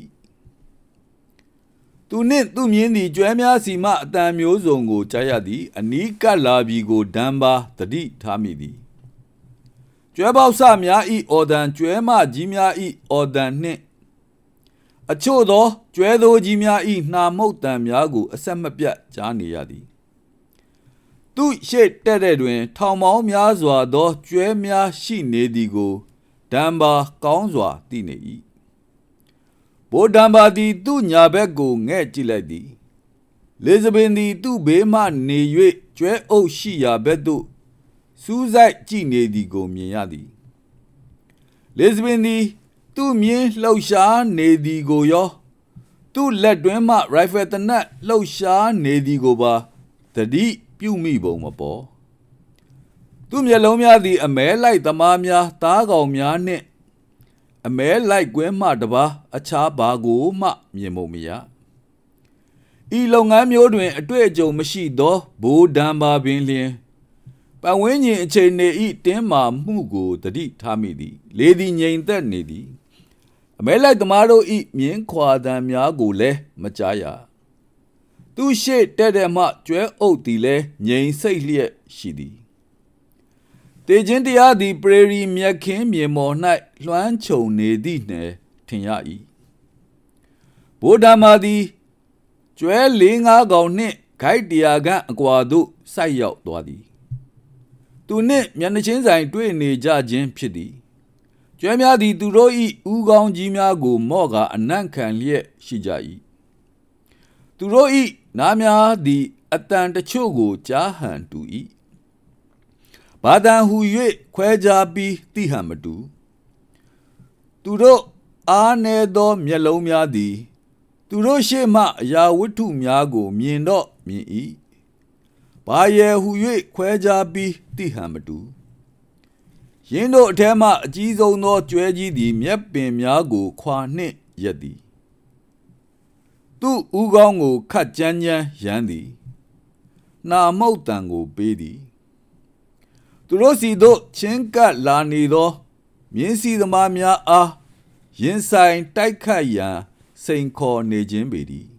သူနှင့်သူမြင်းသည်ကျွဲများစီမှအတန်မျိုးစုံကိုကြားရသည်အနီးကပ်လာပြီကိုဓမ္မာသတိထားမိသည်ကျွဲပေါက်ဆများ၏အော်တန်ကျွဲမကြီးများ၏အော်တန်နှင့်အချို့သောကျွဲသိုးကြီးများ၏နှာမုတ်တန်များကိုအဆက်မပြတ်ကြားနေရသည်သူရှေ့တဲ့တွင်ထောင်ပေါင်းများစွာသောကျွဲများရှိနေသည်ကိုဓမ္မာကောင်းစွာသိနေ၏ဗိုလ်ဓမ္မာသည်သူ့ညာဘက်ကိုငဲ့ကြည့်လိုက်သည်လေဇပင်သည်သူ့ဘေးမှနေ၍ကျွဲအုပ်ရှိရာဘက်သို့စူးစိုက်ကြည့်နေသည်ကိုမြင်ရသည်လေဇပင်သည်သူ့မြင်းလှုပ်ရှားနေသည်ကိုရောသူ့လက်တွင်းမှရိုင်ဖယ်တနက်လှုပ်ရှားနေသည်ကိုပါသတိပြုမိပုံမပေါ်သူ့မျက်လုံးများသည်အမဲလိုက်သမားများသားကောင်များနှင့်အမဲလိုက်ကွင်းမှတပါအခြားဘာကိုမှမြင်မမရဤလုပ်ငန်းမျိုးတွင်အတွေ့အကြုံမရှိသောဗိုလ်ဓမ္မာပင်လျင်ပတ်ဝန်းကျင်အခြေအနေ၏တင်းမာမှုကိုသတိထားမိသည်လေသည်ငြိမ်သက်နေသည်အမဲလိုက်သမားတို့၏မြင်းခွာသံများကိုလည်းမကြားရသူရှေ့တဲ့မှကျွဲအုပ်သည်လည်းငြိမ်စိတ်လျက်ရှိသည်တေခြင်းတရားသည်ပရေရီမြက်ခင်းမြေမော်၌လွှမ်းခြုံနေသည့်နှင့်ထင်ရ၏ဗိုလ်ဓမ္မာသည်ကျွဲ4-5ကောင်နှင့်ဂိုက်100ခန့်အကွာသို့ဆိုက်ရောက်သွားသည်သူနှင့်မျက်နှာချင်းဆိုင်တွေ့နေကြခြင်းဖြစ်သည်ကျွဲများသည်သူတို့၏ဥကောင်းကြီးများကိုမော့ကာအနံ့ခံလျက်ရှိကြ၏သူတို့၏နားများသည်အတန်တချို့ကိုကြားဟန်တူ၏ဘာတန်ဟူ၍ခွဲခြားပြီးသိဟန်မတူသူတို့အားနည်းသောမျက်လုံးများသည်သူတို့ရှေ့မှအရာဝတ္ထုများကိုမြင်တော့မြင်၏ဘာရဲဟူ၍ခွဲခြားပြီးသိဟန်မတူယင်းတို့အထက်မှအကြီးဆုံးသောကျွဲကြီးသည်မြက်ပင်များကိုခွာနှင့်ရက်သည်သူ့ဥကောင်းကိုခတ်ကြမ်းကြမ်းရမ်းသည်နှာမုတ်တန်ကိုပေးသည်သူတို့စီသို့ချင်းကပ်လာနေသောမြင်းစီသမားများအားရင်ဆိုင်တိုက်ခတ်ရန်စိန်ခေါ်နေခြင်းပေသည်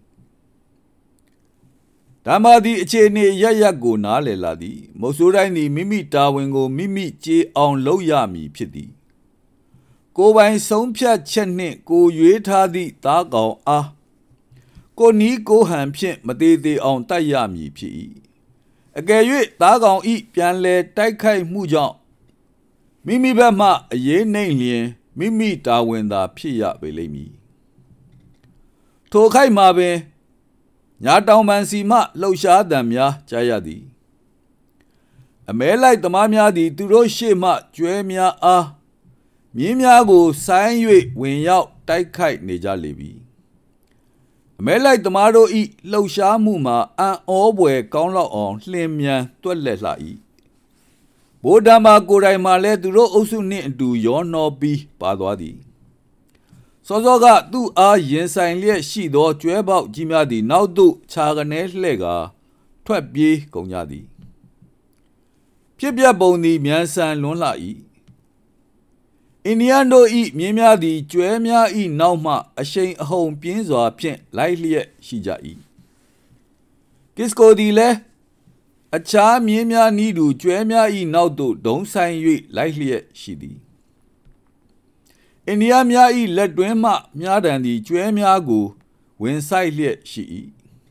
ဓမ္မာသည်အခြေအနေရရက်ကိုနားလည်လာသည်မုတ်ဆိုးတိုင်းသည်မိမိတာဝန်ကိုမိမိကျေအောင်လုပ်ရမည်ဖြစ်သည်ကိုယ်ပိုင်ဆုံးဖြတ်ချက်နှင့်ကိုရွေးထားသည့်သားကောင်အားကိုနီးကိုဟန်ဖြင့်မသေးသေးအောင်တိုက်ရမည်ဖြစ်၏အကယ်၍သားကောင်ဤပြန်လဲတိုက်ခိုက်မှုကြောင့်မိမိဘက်မှအရေးနှိမ့်လျင်မိမိတာဝန်သာဖြစ်ရပေလိမ့်မည်ထိုခိုက်မှာပင်ညာတောင်ပန်စီမှလှုပ်ရှားသံများကြားရသည်အမဲလိုက်သမားများသည်သူတို့ရှေ့မှကျွဲများအားမြင်းများကိုဆိုင်း၍ဝင်ရောက်တိုက်ခိုက်နေကြလေပြီအမဲလိုက်သမားတို့ဤလှုပ်ရှားမှုမှာအံ့ဩဖွယ်ကောင်းလောက်အောင်လှင်မြန်တွက်လက်လှ၏ဗိုလ်ဓမ္မာကိုယ်တိုင်မှလည်းသူတို့အုပ်စုနှင့်အတူရောနှောပြီးပါသွားသည်စောစောကသူ့အားရင်ဆိုင်လျက်ရှိသောကျွဲပေါက်ကြီးများသည်နောက်သို့ခြာကနေလှဲ့ကာထွက်ပြေးကုန်ကြသည်ဖြစ်ပျက်ပုံသည်မြန်ဆန်လွန်းလှ၏အိန္ဒိယတို့ဤမြင်းများသည်ကျွဲများဤနောက်မှအရှိန်အဟုန်ပြင်းစွာဖြင့်လိုက်လျက်ရှိကြ၏ကစ္စကိုသည်လည်းအခြားမြင်းများနည်းတူကျွဲများဤနောက်သို့ဒုံဆိုင်၍လိုက်လျက်ရှိသည်အိန္ဒိယများဤလက်တွင်းမှမြားတံသည်ကျွဲများကိုဝင်ဆိုင်လျက်ရှိ၏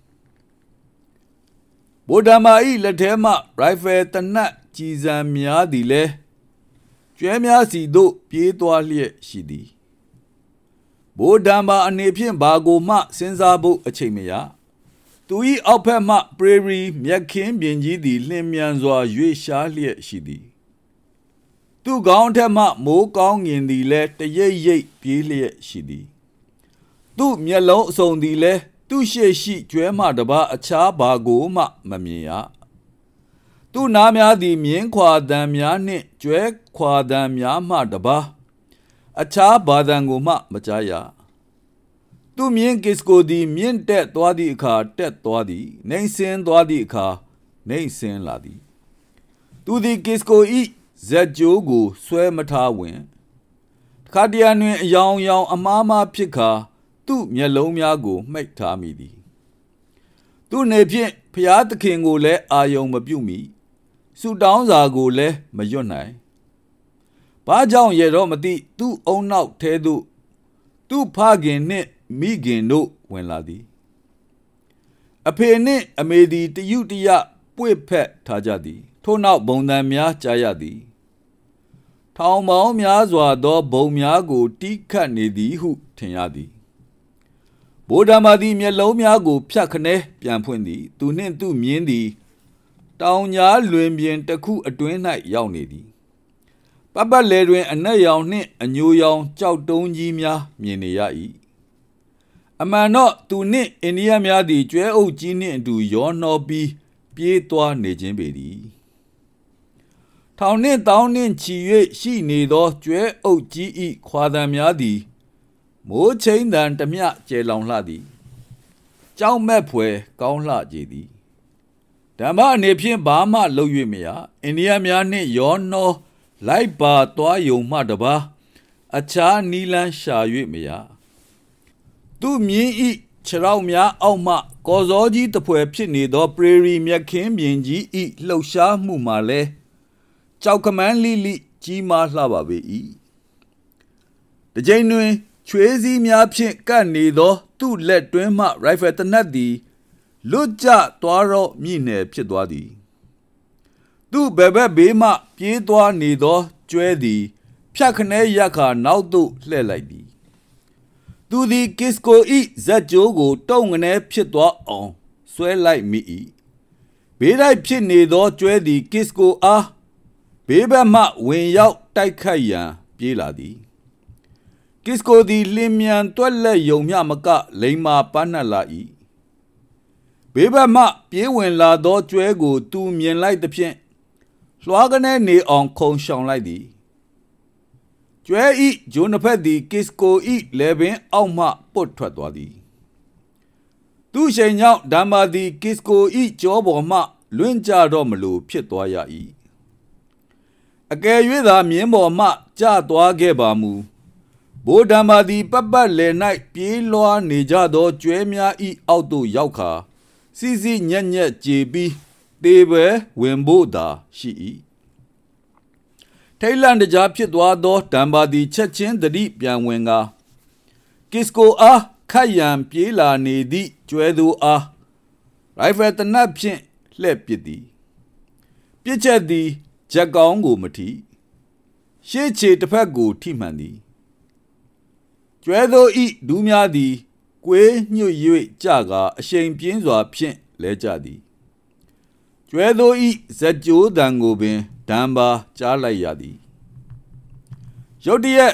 ဗိုလ်ဓမ္မာဤလက်ထဲမှရိုင်ဖယ်တနတ်ကြည်စံများသည်လည်းကျွဲများစီသို့ပြေးသွားလျက်ရှိသည်ဗိုလ်ဓမ္မာအနေဖြင့်ဘာကိုမှစဉ်းစားဖို့အချိန်မရသူ၏အောက်ဖက်မှပရေရီမြက်ခင်းပြင်ကြီးသည်လျင်မြန်စွာရွေ့ရှားလျက်ရှိသည်သူကောင်းထက်မှမိုးကောင်းငင်သည်လည်းတရိပ်ရိပ်ပြေးလျက်ရှိသည်သူမျက်လုံးအစုံသည်လည်းသူရှေ့ရှိကျွဲမှတပါအခြားဘာကိုမှမမြင်ရသူနားများသည်မြင်းခွာတံများနှင့်ကျွဲခွာတံများမှတပါအခြားဘာတံကိုမှမကြားရသူမြင်းကစ္စကိုသည်မြင့်တက်သွားသည့်အခါတက်သွားသည်နှိမ့်ဆင်းသွားသည့်အခါနှိမ့်ဆင်းလာသည်သူသည်ကစ္စကိုဤဇက်ကြိုးကိုဆွဲမထားဝင်ခါတရံတွင်အယောင်ယောင်အမားမားဖြစ်ခါသူ့မျက်လုံးများကိုမှိတ်ထားမိသည်သူနေဖြင့်ဖျားသခင်ကိုလည်းအာယုံမပြုမိဆုတောင်းစာကိုလည်းမရွတ်နိုင်ဘာကြောင့်ရတော့မသိသူ့အုံနောက်ထဲသို့သူ့ဖခင်နှင့်မိခင်တို့ဝင်လာသည်အဖေနှင့်အမေသည်တยุတရပွေ့ဖက်ထားကြသည်ထို့နောက်ဘုံတန်များကြားရသည်ထောင်ပေါင်းများစွာသောဘုံများကိုတီးခတ်နေသည်ဟုထင်ရသည်ဗိုလ်ဓမ္မာသည်မျက်လုံးများကိုဖြတ်ခနဲပြန်ဖွင့်သည်သူနှင့်သူမြင်းသည်တောင်ကြားလွင်ပြင်တစ်ခုအတွင်း၌ရောက်နေသည်ပတ်ပတ်လေတွင်အနက်ရောင်နှင့်အညိုရောင်ကြောက်တုံးကြီးများမြင်နေရ၏အမှန်တော့သူနှင့်အိန္ဒိယများသည်ကျွဲအုပ်ကြီးနှင့်အတူရောနှောပြီးပြေးသွားနေခြင်းပေသည်ထောင်နှင့်တောင်းနှင့်ချီ၍ရှိနေသောကျွဲအုပ်ကြီး၏ခွာတံများသည်မိုးချင်းတန်တမျှကျဲလောင်လှသည်ကြောက်မက်ဖွယ်ကောင်းလှကြသည်ဓမ္မအနေဖြင့်ဘာမှလုပ်၍မရအိန္ဒိယများနှင့်ရောနှောလိုက်ပါသွားယုံမှတပါအခြားနီလန်းရှာ၍မရသူမြင်းဤခြေထောက်များအောက်မှကော်စောကြီးတပွဲဖြစ်နေသောပရေရီမြက်ခင်းပြင်ကြီးဤလှုပ်ရှားမှုမှာလဲကြောက်ကမန်းလိလိကြီးမားလှပါပေ၏တစ်ချိန်တွင်ချွေးစည်းများဖြင့်ကပ်နေသောသူ့လက်တွင်းမှရိုင်ဖယ်တနတ်သည်လွတ်ကျသွားတော့မြည်နယ်ဖြစ်သွားသည်သူ့ဘက်ဘေးမှပြေးသွားနေသောကျွဲသည်ဖြတ်ခနဲရက်ခါနောက်သို့လှည့်လိုက်သည်သူသည်ကစ္စကိုဤဇက်ကြိုးကိုတုံငနဲဖြစ်သွားအောင်ဆွဲလိုက်မိ၏ဘေးတိုက်ဖြစ်နေသောကျွဲသည်ကစ္စကိုအားဘေးဘက်မှဝင်ရောက်တိုက်ခတ်ရန်ပြေးလာသည်ကစ္စကိုသည်လင်းမြန်တွက်လက်ယုံမျှမကလိမ္မာပန်းနှက်လာ၏ဘေးဘက်မှပြေးဝင်လာသောကျွဲကိုသူမြင်လိုက်သဖြင့်လွှားကနေနေအောင်ခုံရှောင်လိုက်သည်ကျွဲဤဂျိုနဖက်သည်ကစ္စကိုဤလေပင်အောက်မှပုတ်ထွက်သွားသည်သူရှိန်ကြောင့်ဓမ္မာသည်ကစ္စကိုဤကြောပေါ်မှလွင့်ကြတော့မလို့ဖြစ်သွားရ၏အကယ်၍သာမြင်းပေါ်မှကျသွားခဲ့ပါမူဗိုလ်ဓမ္မာသည်ပတ်ပတ်လည်၌ပြေးလွှားနေကြသောကျွဲများဤအောက်သို့ရောက်ခါစီစီညက်ညက်ကြေပြီးတေပဲဝင်ဖို့သာရှိ၏ထိတ်လန့်တကြားဖြစ်သွားသောဓမ္မာသည်ချက်ချင်းသတိပြန်ဝင်ကာကစ္စကိုအားခတ်ရန်ပြေးလာနေသည့်ကျွဲသူအားရိုင်ဖယ်တနတ်ဖြင့်လှည့်ပစ်သည်ပြစ်ချက်သည်ချက်ကောင်းကိုမထိရှေ့ခြေတစ်ဖက်ကိုထိမှန်သည်ကျွဲသူဤဒူးများသည်ကွေးညွတ်၍ကြကာအရှိန်ပြင်းစွာဖြင့်လဲကြသည်ကျွဲသူဤဇက်ကြိုးတံကိုပင်ဓမ္မာကြားလိုက်ရသည်ရုတ်တရက်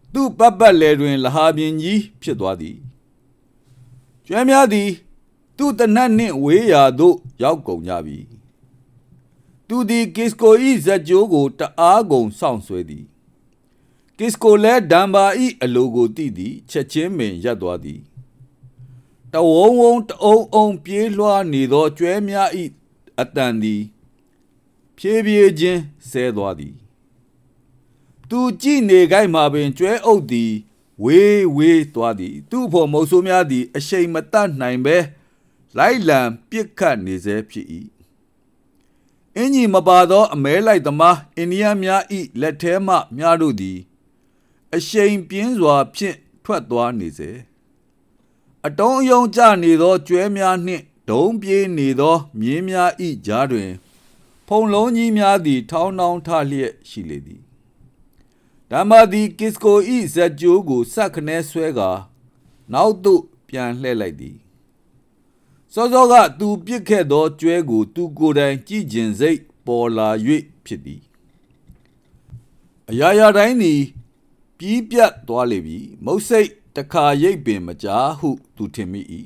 သူပတ်ပတ်လဲတွင်လဟာပြင်းကြီးဖြစ်သွားသည်ကျွဲများသည်သူတနတ်နှင့်ဝေးရာသို့ရောက်ကုန်ကြပြီသူသည်ကစ်ကို၏ဇက်ကြိုးကိုတအားကုန်ဆောင်ဆွဲသည်ကစ်ကိုလည်းဒံဘာ၏အလိုကိုသိသည်ချက်ချင်းပင်ရပ်သွားသည်တဝုံဝုံတအုံအုံပြေးလွှားနေသောကျွဲများ၏အတန်သည်ဖြည်းဖြည်းချင်းဆဲသွားသည်သူကြည့်နေခိုက်မှာပင်ကျွဲအုပ်သည်ဝေးဝေးသွားသည်သူ့ဖို့မုတ်ဆိုးများသည်အရှိန်မတတ်နိုင်ပဲလိုက်လံပြစ်ခတ်နေစေဖြစ်၏အင်ကြီးမပါသောအမဲလိုက်သမားအိန္ဒိယများ၏လက်ထဲမှများတို့သည်အရှိန်ပြင်းစွာဖြင့်ထွက်သွားနေစေအတုံးအယုံကျနေသောကျွဲများနှင့်ဒုံပြေးနေသောမြင်းများ၏ကြားတွင်ဖုံလုံးကြီးများသည်ထောင်းထောင်းထလျက်ရှိလေသည်ဓမ္မသည်ကစ်ကို၏ဇက်ကြိုးကိုစက်ခနဲဆွဲကာနောက်သို့ပြန်လှည့်လိုက်သည်စောစောကသူပြစ်ခဲ့သောကျွဲကိုသူကိုယ်တိုင်ကြည့်ကျင်စိတ်ပေါ်လာ၍ဖြစ်သည်အရာရာတိုင်းသည်ပြီးပြတ်သွားလေပြီမုတ်စိတ်တခါရိပ်ပင်မကြားဟုသူထင်မိ၏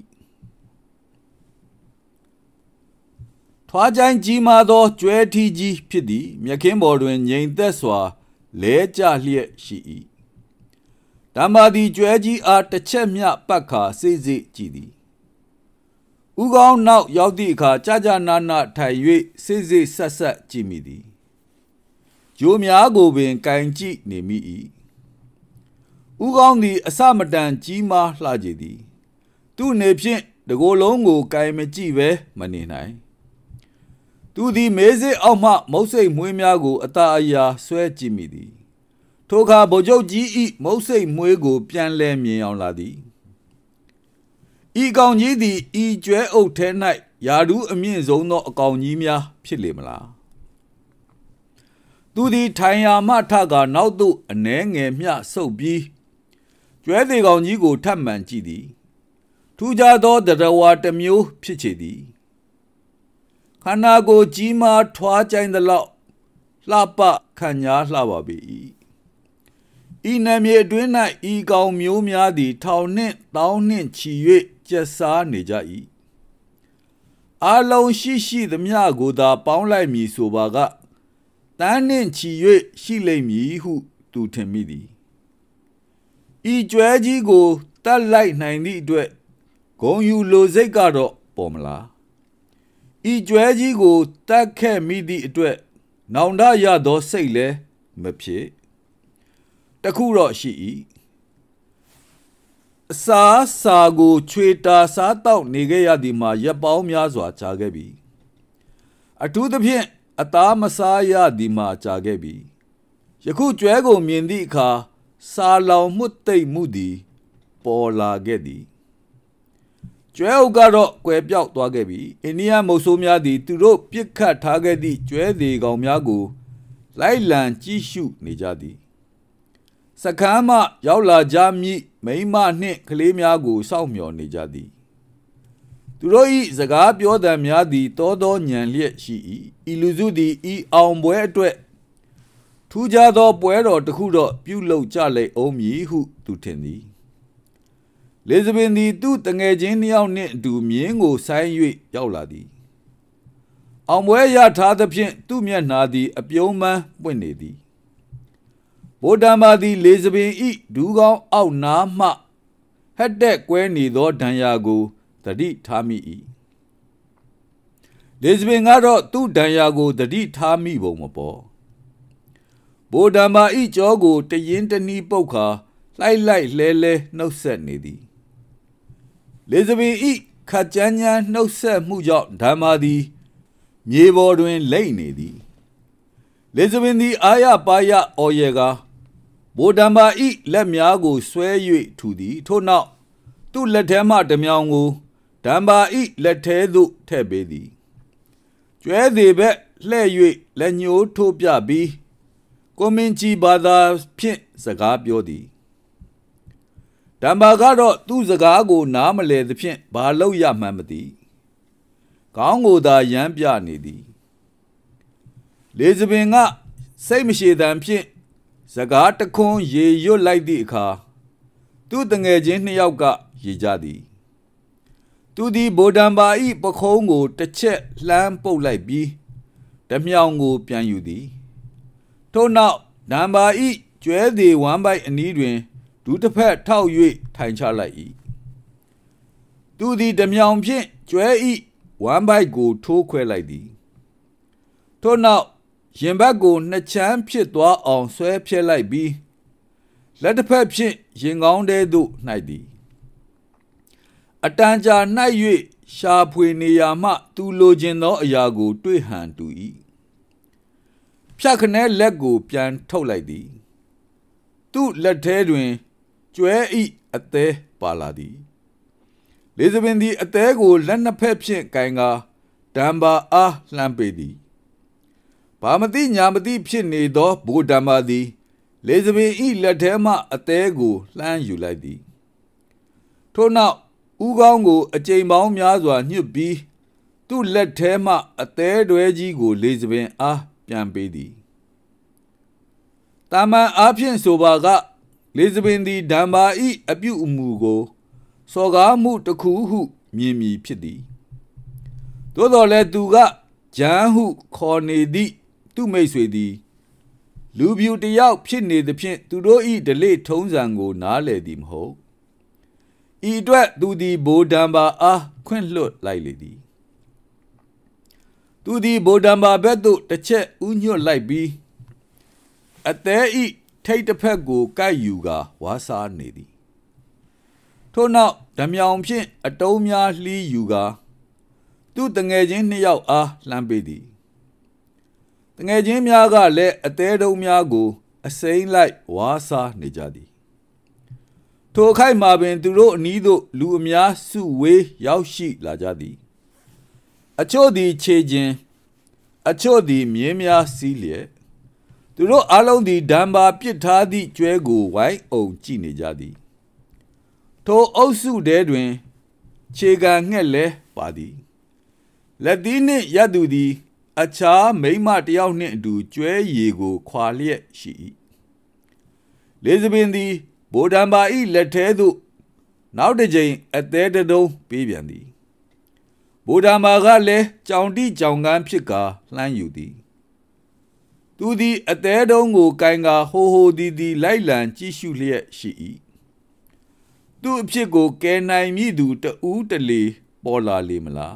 ထွားချိုင်းကြီးမားသောကျွဲထီးကြီးဖြစ်သည်မြက်ခင်းပေါ်တွင်ငြိမ်သက်စွာလဲကျလျက်ရှိ၏ဓမ္မသည်ကျွဲကြီးအားတစ်ချက်မျှပတ်ခါစိတ်စိတ်ကြည့်သည်ဥကောင်းနောက်ရောက်သည့်အခါကြာကြာနာနာထိုင်၍စိတ်စိတ်ဆက်ဆက်ကြည့်မိသည်ဂျိုးများကိုပင်ကင်ကြည့်နေမိ၏ဥကောင်းသည်အစမတန်ကြီးမားလှကြသည်သူ့နေဖြင့်တကိုယ်လုံးကိုကင်မကြည့်ပဲမနေနိုင်သူသည်မေးစစ်အောက်မှမုတ်စိတ်မွေးများကိုအသာအရာဆွဲကြည့်မိသည်ထိုအခါဗိုလ်ချုပ်ကြီး၏မုတ်စိတ်မွေးကိုပြန်လဲမြင်အောင်လာသည်ဤကောင်ကြီးသည်ဤကျွဲအုပ်ထဲ၌ယာဒူးအမြင့်ဆုံးသောအကောင်ကြီးများဖြစ်လေမလားသူသည်ထိုင်ရာမှထကာနောက်သို့အနှဲငယ်မျှဆုပ်ပြီးကျွဲသေးကောင်ကြီးကိုထပ်မံကြည့်သည်ထူးခြားသောတရဝါတစ်မျိုးဖြစ်ချေသည်ခန္ဓာကိုယ်ကြီးမားထွားကြိုင်သလောက်လှပခံညာလှပါပေ၏ဤနမြေအတွင်း၌ဤကောင်မျိုးများသည်ထောင်နှင့်တောင်းနှင့်ချီ၍ကျက်စားနေကြ၏အလုံးရှိသမျှကိုသာပေါင်းလိုက်မည်ဆိုပါကတန်းနှင့်ချီ၍ရှိလိမ့်မည်ဟုသူထင်မိသည်ဤကျွဲကြီးကိုတတ်လိုက်နိုင်သည့်အတွက်ဂုံယူလိုစိတ်ကတော့ပေါ်မလားဤကျွဲကြီးကိုတတ်ခဲ့မိသည့်အတွက်နောင်တရသောစိတ်လည်းမဖြစ်တခုတော့ရှိ၏အစာကိုချွေတာစားတောက်နေခဲ့ရသည်မှာရပ်ပေါင်းများစွာကြာခဲ့ပြီအထူးသဖြင့်အသားမစားရသည်မှာကြာခဲ့ပြီယခုကျွဲကိုမြင်သည့်အခါစာလောင်မှုသိမ့်မှုသည်ပေါ်လာခဲ့သည်ကျွဲအုပ်ကတော့ကွယ်ပြောက်သွားခဲ့ပြီအိန္ဒိယမုတ်ဆိုးများသည်သူတို့ပြစ်ခတ်ထားခဲ့သည့်ကျွဲသေးကောင်များကိုလိုက်လံကြည့်ရှုနေကြသည်စခန်းမှရောက်လာကြမည်မိန်းမနှင့်ကလေးများကိုစောင့်မျှော်နေကြသည်သူတို့၏စကားပြောသံများသည်တောညံလျက်ရှိ၏ဤလူစုသည်ဤအောင်ပွဲအတွက်ထူးခြားသောပွဲတော်တစ်ခုတော့ပြုလုပ်ကြလိမ့်အောင်မည်ဟုသူထင်သည်လေဇဘင်သည်သူ့တငယ်ချင်းနှစ်ယောက်နှင့်အတူမြင်းကိုဆိုင်း၍ရောက်လာသည်အောင်ပွဲရထားသဖြင့်သူ့မျက်နှာသည်အပြုံးမှန်းပွင့်နေသည်ဗိုလ်တံပါသည်လေဇဘင်၏ဒူးကောင်းအောက်နားမှဟက်တဲ့ကွဲနေသောဒဏ်ရာကိုသတိထားမိ၏လေဇဘင်ကတော့သူ့ဒဏ်ရာကိုသတိထားမိပုံမပေါ်ဗိုလ်တံပါ၏ကြောကိုတရင်တနီးပုတ်ခါလိုက်လဲနှုတ်ဆက်နေသည်လေဇဘင်၏ခတ်ကြမ်းနှုတ်ဆက်မှုကြောင့်ဓမ္မာသည်မြေပေါ်တွင်လိမ့်နေသည်လေဇဘင်သည်အာရပါရအော်ရကာဗိုလ်တံပါ၏လက်များကိုဆွဲ၍ထူသည်ထို့နောက်သူ့လက်ထဲမှတမြောင်ကိုဓမ္ပါ၏လက်ထဲသို့ထည့်ပေးသည်ကျွဲသေးဘက်လှဲ့၍လက်ညှိုးထိုးပြပြီးကိုမင်းကြီးဘာသာဖြင့်စကားပြောသည်ဓမ္ပါကတော့သူ့စကားကိုနားမလည်သဖြင့်ဘာလို့ရမှန်းမသိခေါင်းကိုသာရမ်းပြနေသည်လေဇဘင်ကစိတ်မရှိသံဖြင့်ကားတခွန်းရေရွတ်လိုက်သည့်အခါသူတငယ်ချင်းနှစ်ယောက်ကရေကြသည်သူသည်ဗိုလ်တံပါဤပခုံးကိုတစ်ချက်လှမ်းပုတ်လိုက်ပြီးဓမြောင်ကိုပြန်ယူသည်ထို့နောက်ဒံပါဤကျွဲသေးဝမ်းပိုက်အနီးတွင်ဒူးတစ်ဖက်ထောက်၍ထိုင်ချလိုက်၏သူသည်ဓမြောင်ဖြင့်ကျွဲဤဝမ်းပိုက်ကိုထိုးခွဲလိုက်သည်ထို့နောက်ရင်ဘတ်ကိုနှစ်ချမ်းဖြစ်သွားအောင်ဆွဲဖြဲလိုက်ပြီးလက်တစ်ဖက်ဖြင့်ရင်ကောင်းထဲသို့နှိုက်သည်အတန်ကြာနှိုက်၍ရှာဖွေနေရာမှသူလိုချင်သောအရာကိုတွေ့ဟန်တူ၏ဖြတ်ခနဲလက်ကိုပြန်ထုတ်လိုက်သည်သူ့လက်ထဲတွင်ကျွဲဤအသေးပါလာသည်လေဇပင်သည်အသေးကိုလက်နှစ်ဖက်ဖြင့်ကင်ကာဒံပါအားလှမ်းပေသည်ဘာမသိညာမသိဖြစ်နေသောဗိုလ်ဒံပါသည်လေဇပင်ဤလက်ထဲမှအသေးကိုလှမ်းယူလိုက်သည်ထို့နောက်ဦးခေါင်းကိုအကြိမ်ပေါင်းများစွာညှစ်ပြီးသူ့လက်ထဲမှအသေးတွဲကြီးကိုလေဇပင်အားပြန်ပေးသည်တာမန်အားဖြင့်ဆိုပါကလေဇပင်သည်ဒံပါဤအပြုအမူကိုစော်ကားမှုတစ်ခုဟုမြင်မည်ဖြစ်သည်သို့တော်လည်းသူကဂျန်ဟုခေါ်နေသည့်သူ့မိတ်ဆွေသည်လူပြူတယောက်ဖြစ်နေသဖြင့်သူတို့ဤဓလေ့ထုံးစံကိုနားလည်သည်မဟုတ်ဤအတွက်သူသည်ဗိုလ်တံပါအားခွင့်လွှတ်လိုက်လေသည်သူသည်ဗိုလ်တံပါဘက်သို့တစ်ချက်ဥညွတ်လိုက်ပြီးအသေးဤထိတ်တစ်ဖက်ကိုကိုက်ယူကာဝါစားနေသည်ထို့နောက်ဓမြောင်ဖြင့်အတုံးများလှီးယူကာသူ့တငယ်ချင်းနှစ်ယောက်အားလှမ်းပေးသည်တငယ်ချင်းများကလည်းအသေးတုံးများကိုအစိမ်းလိုက်ဝါစားနေကြသည်ထိုခိုက်မှာပင်သူတို့အနီးသို့လူအများစုဝေးရောက်ရှိလာကြသည်အချို့သည်ခြေကျင်အချို့သည်မြင်းများစီးလျက်သူတို့အလုံးသည်ဒံပါပစ်ထားသည့်ကျွဲကိုဝိုင်းအုံကြည့်နေကြသည်ထိုအုပ်စုထဲတွင်ခြေကံငှက်လဲပါသည်လက်သီးနှင့်ရပ်သူသည်အခြားမိန်းမတစ်ယောက်နှင့်အတူကျွဲရည်ကိုခွာလျက်ရှိ၏လေဇပင်သည်ဗိုလ်တံပါဤလက်ထဲသို့နောက်တစ်ကြိမ်အသေးတုံးပေးပြန်သည်ဗိုလ်တံပါကလည်းကြောင်တိကြောင်ကန်းဖြစ်ကာလှမ်းယူသည်သူသည်အသေးတုံးကိုကင်ကာဟိုဟိုဒီလိုက်လံကြည့်ရှုလျက်ရှိ၏သူ့အဖြစ်ကိုကယ်နိုင်မည်သူတဦးတလေပေါ်လာလေမလား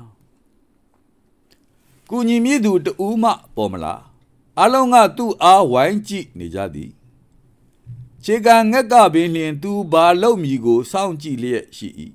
ကုညီမည်သူတဦးမှပေါ်မလားအလုံးကသူ့အားဝိုင်းကြည့်နေကြသည်ခြေကံငှက်ကပင်လျင်သူဘာလုပ်မည်ကိုစောင့်ကြည့်လျက်ရှိ၏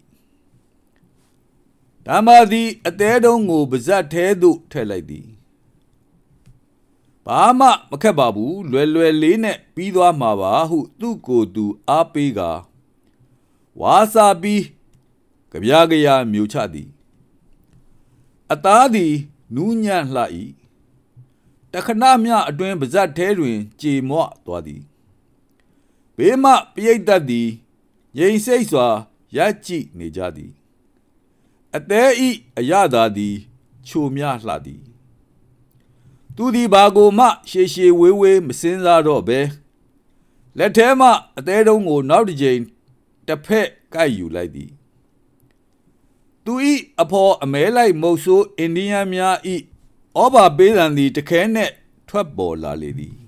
ဓမ္မသည်အသေးတုံးကိုပါဇက်ထဲသို့ထည့်လိုက်သည်ဘာမှမခက်ပါဘူးလွယ်လွယ်လေးနဲ့ပြီးသွားမှာပါဟုသူ့ကိုယ်သူအားပေးကာဝါစာပြီးကြပြားကြရာမျိုးချသည်အသားသည်နူးညံ့လှ၏တခဏမျှအတွင်းပါဇက်ထဲတွင်ကြေမွသွားသည်ဘေးမှပရိသတ်သည်ငြိမ်စိတ်စွာရပ်ကြည့်နေကြသည်အသေးဤအရသာသည်ချိုမြလှသည်သူသည်ဘာကိုမှရှေရှေဝေးဝေးမစင်းစားတော့ဘဲလက်ထဲမှအသေးတုံးကိုနောက်တစ်ကြိမ်တစ်ဖက်ကိုက်ယူလိုက်သည်သူဤအဖော်အမဲလိုက်မုတ်ဆိုးအိန္ဒိယများဤဩဘာပေးသံသည်တခဲနှင့်ထွက်ပေါ်လာလေသည်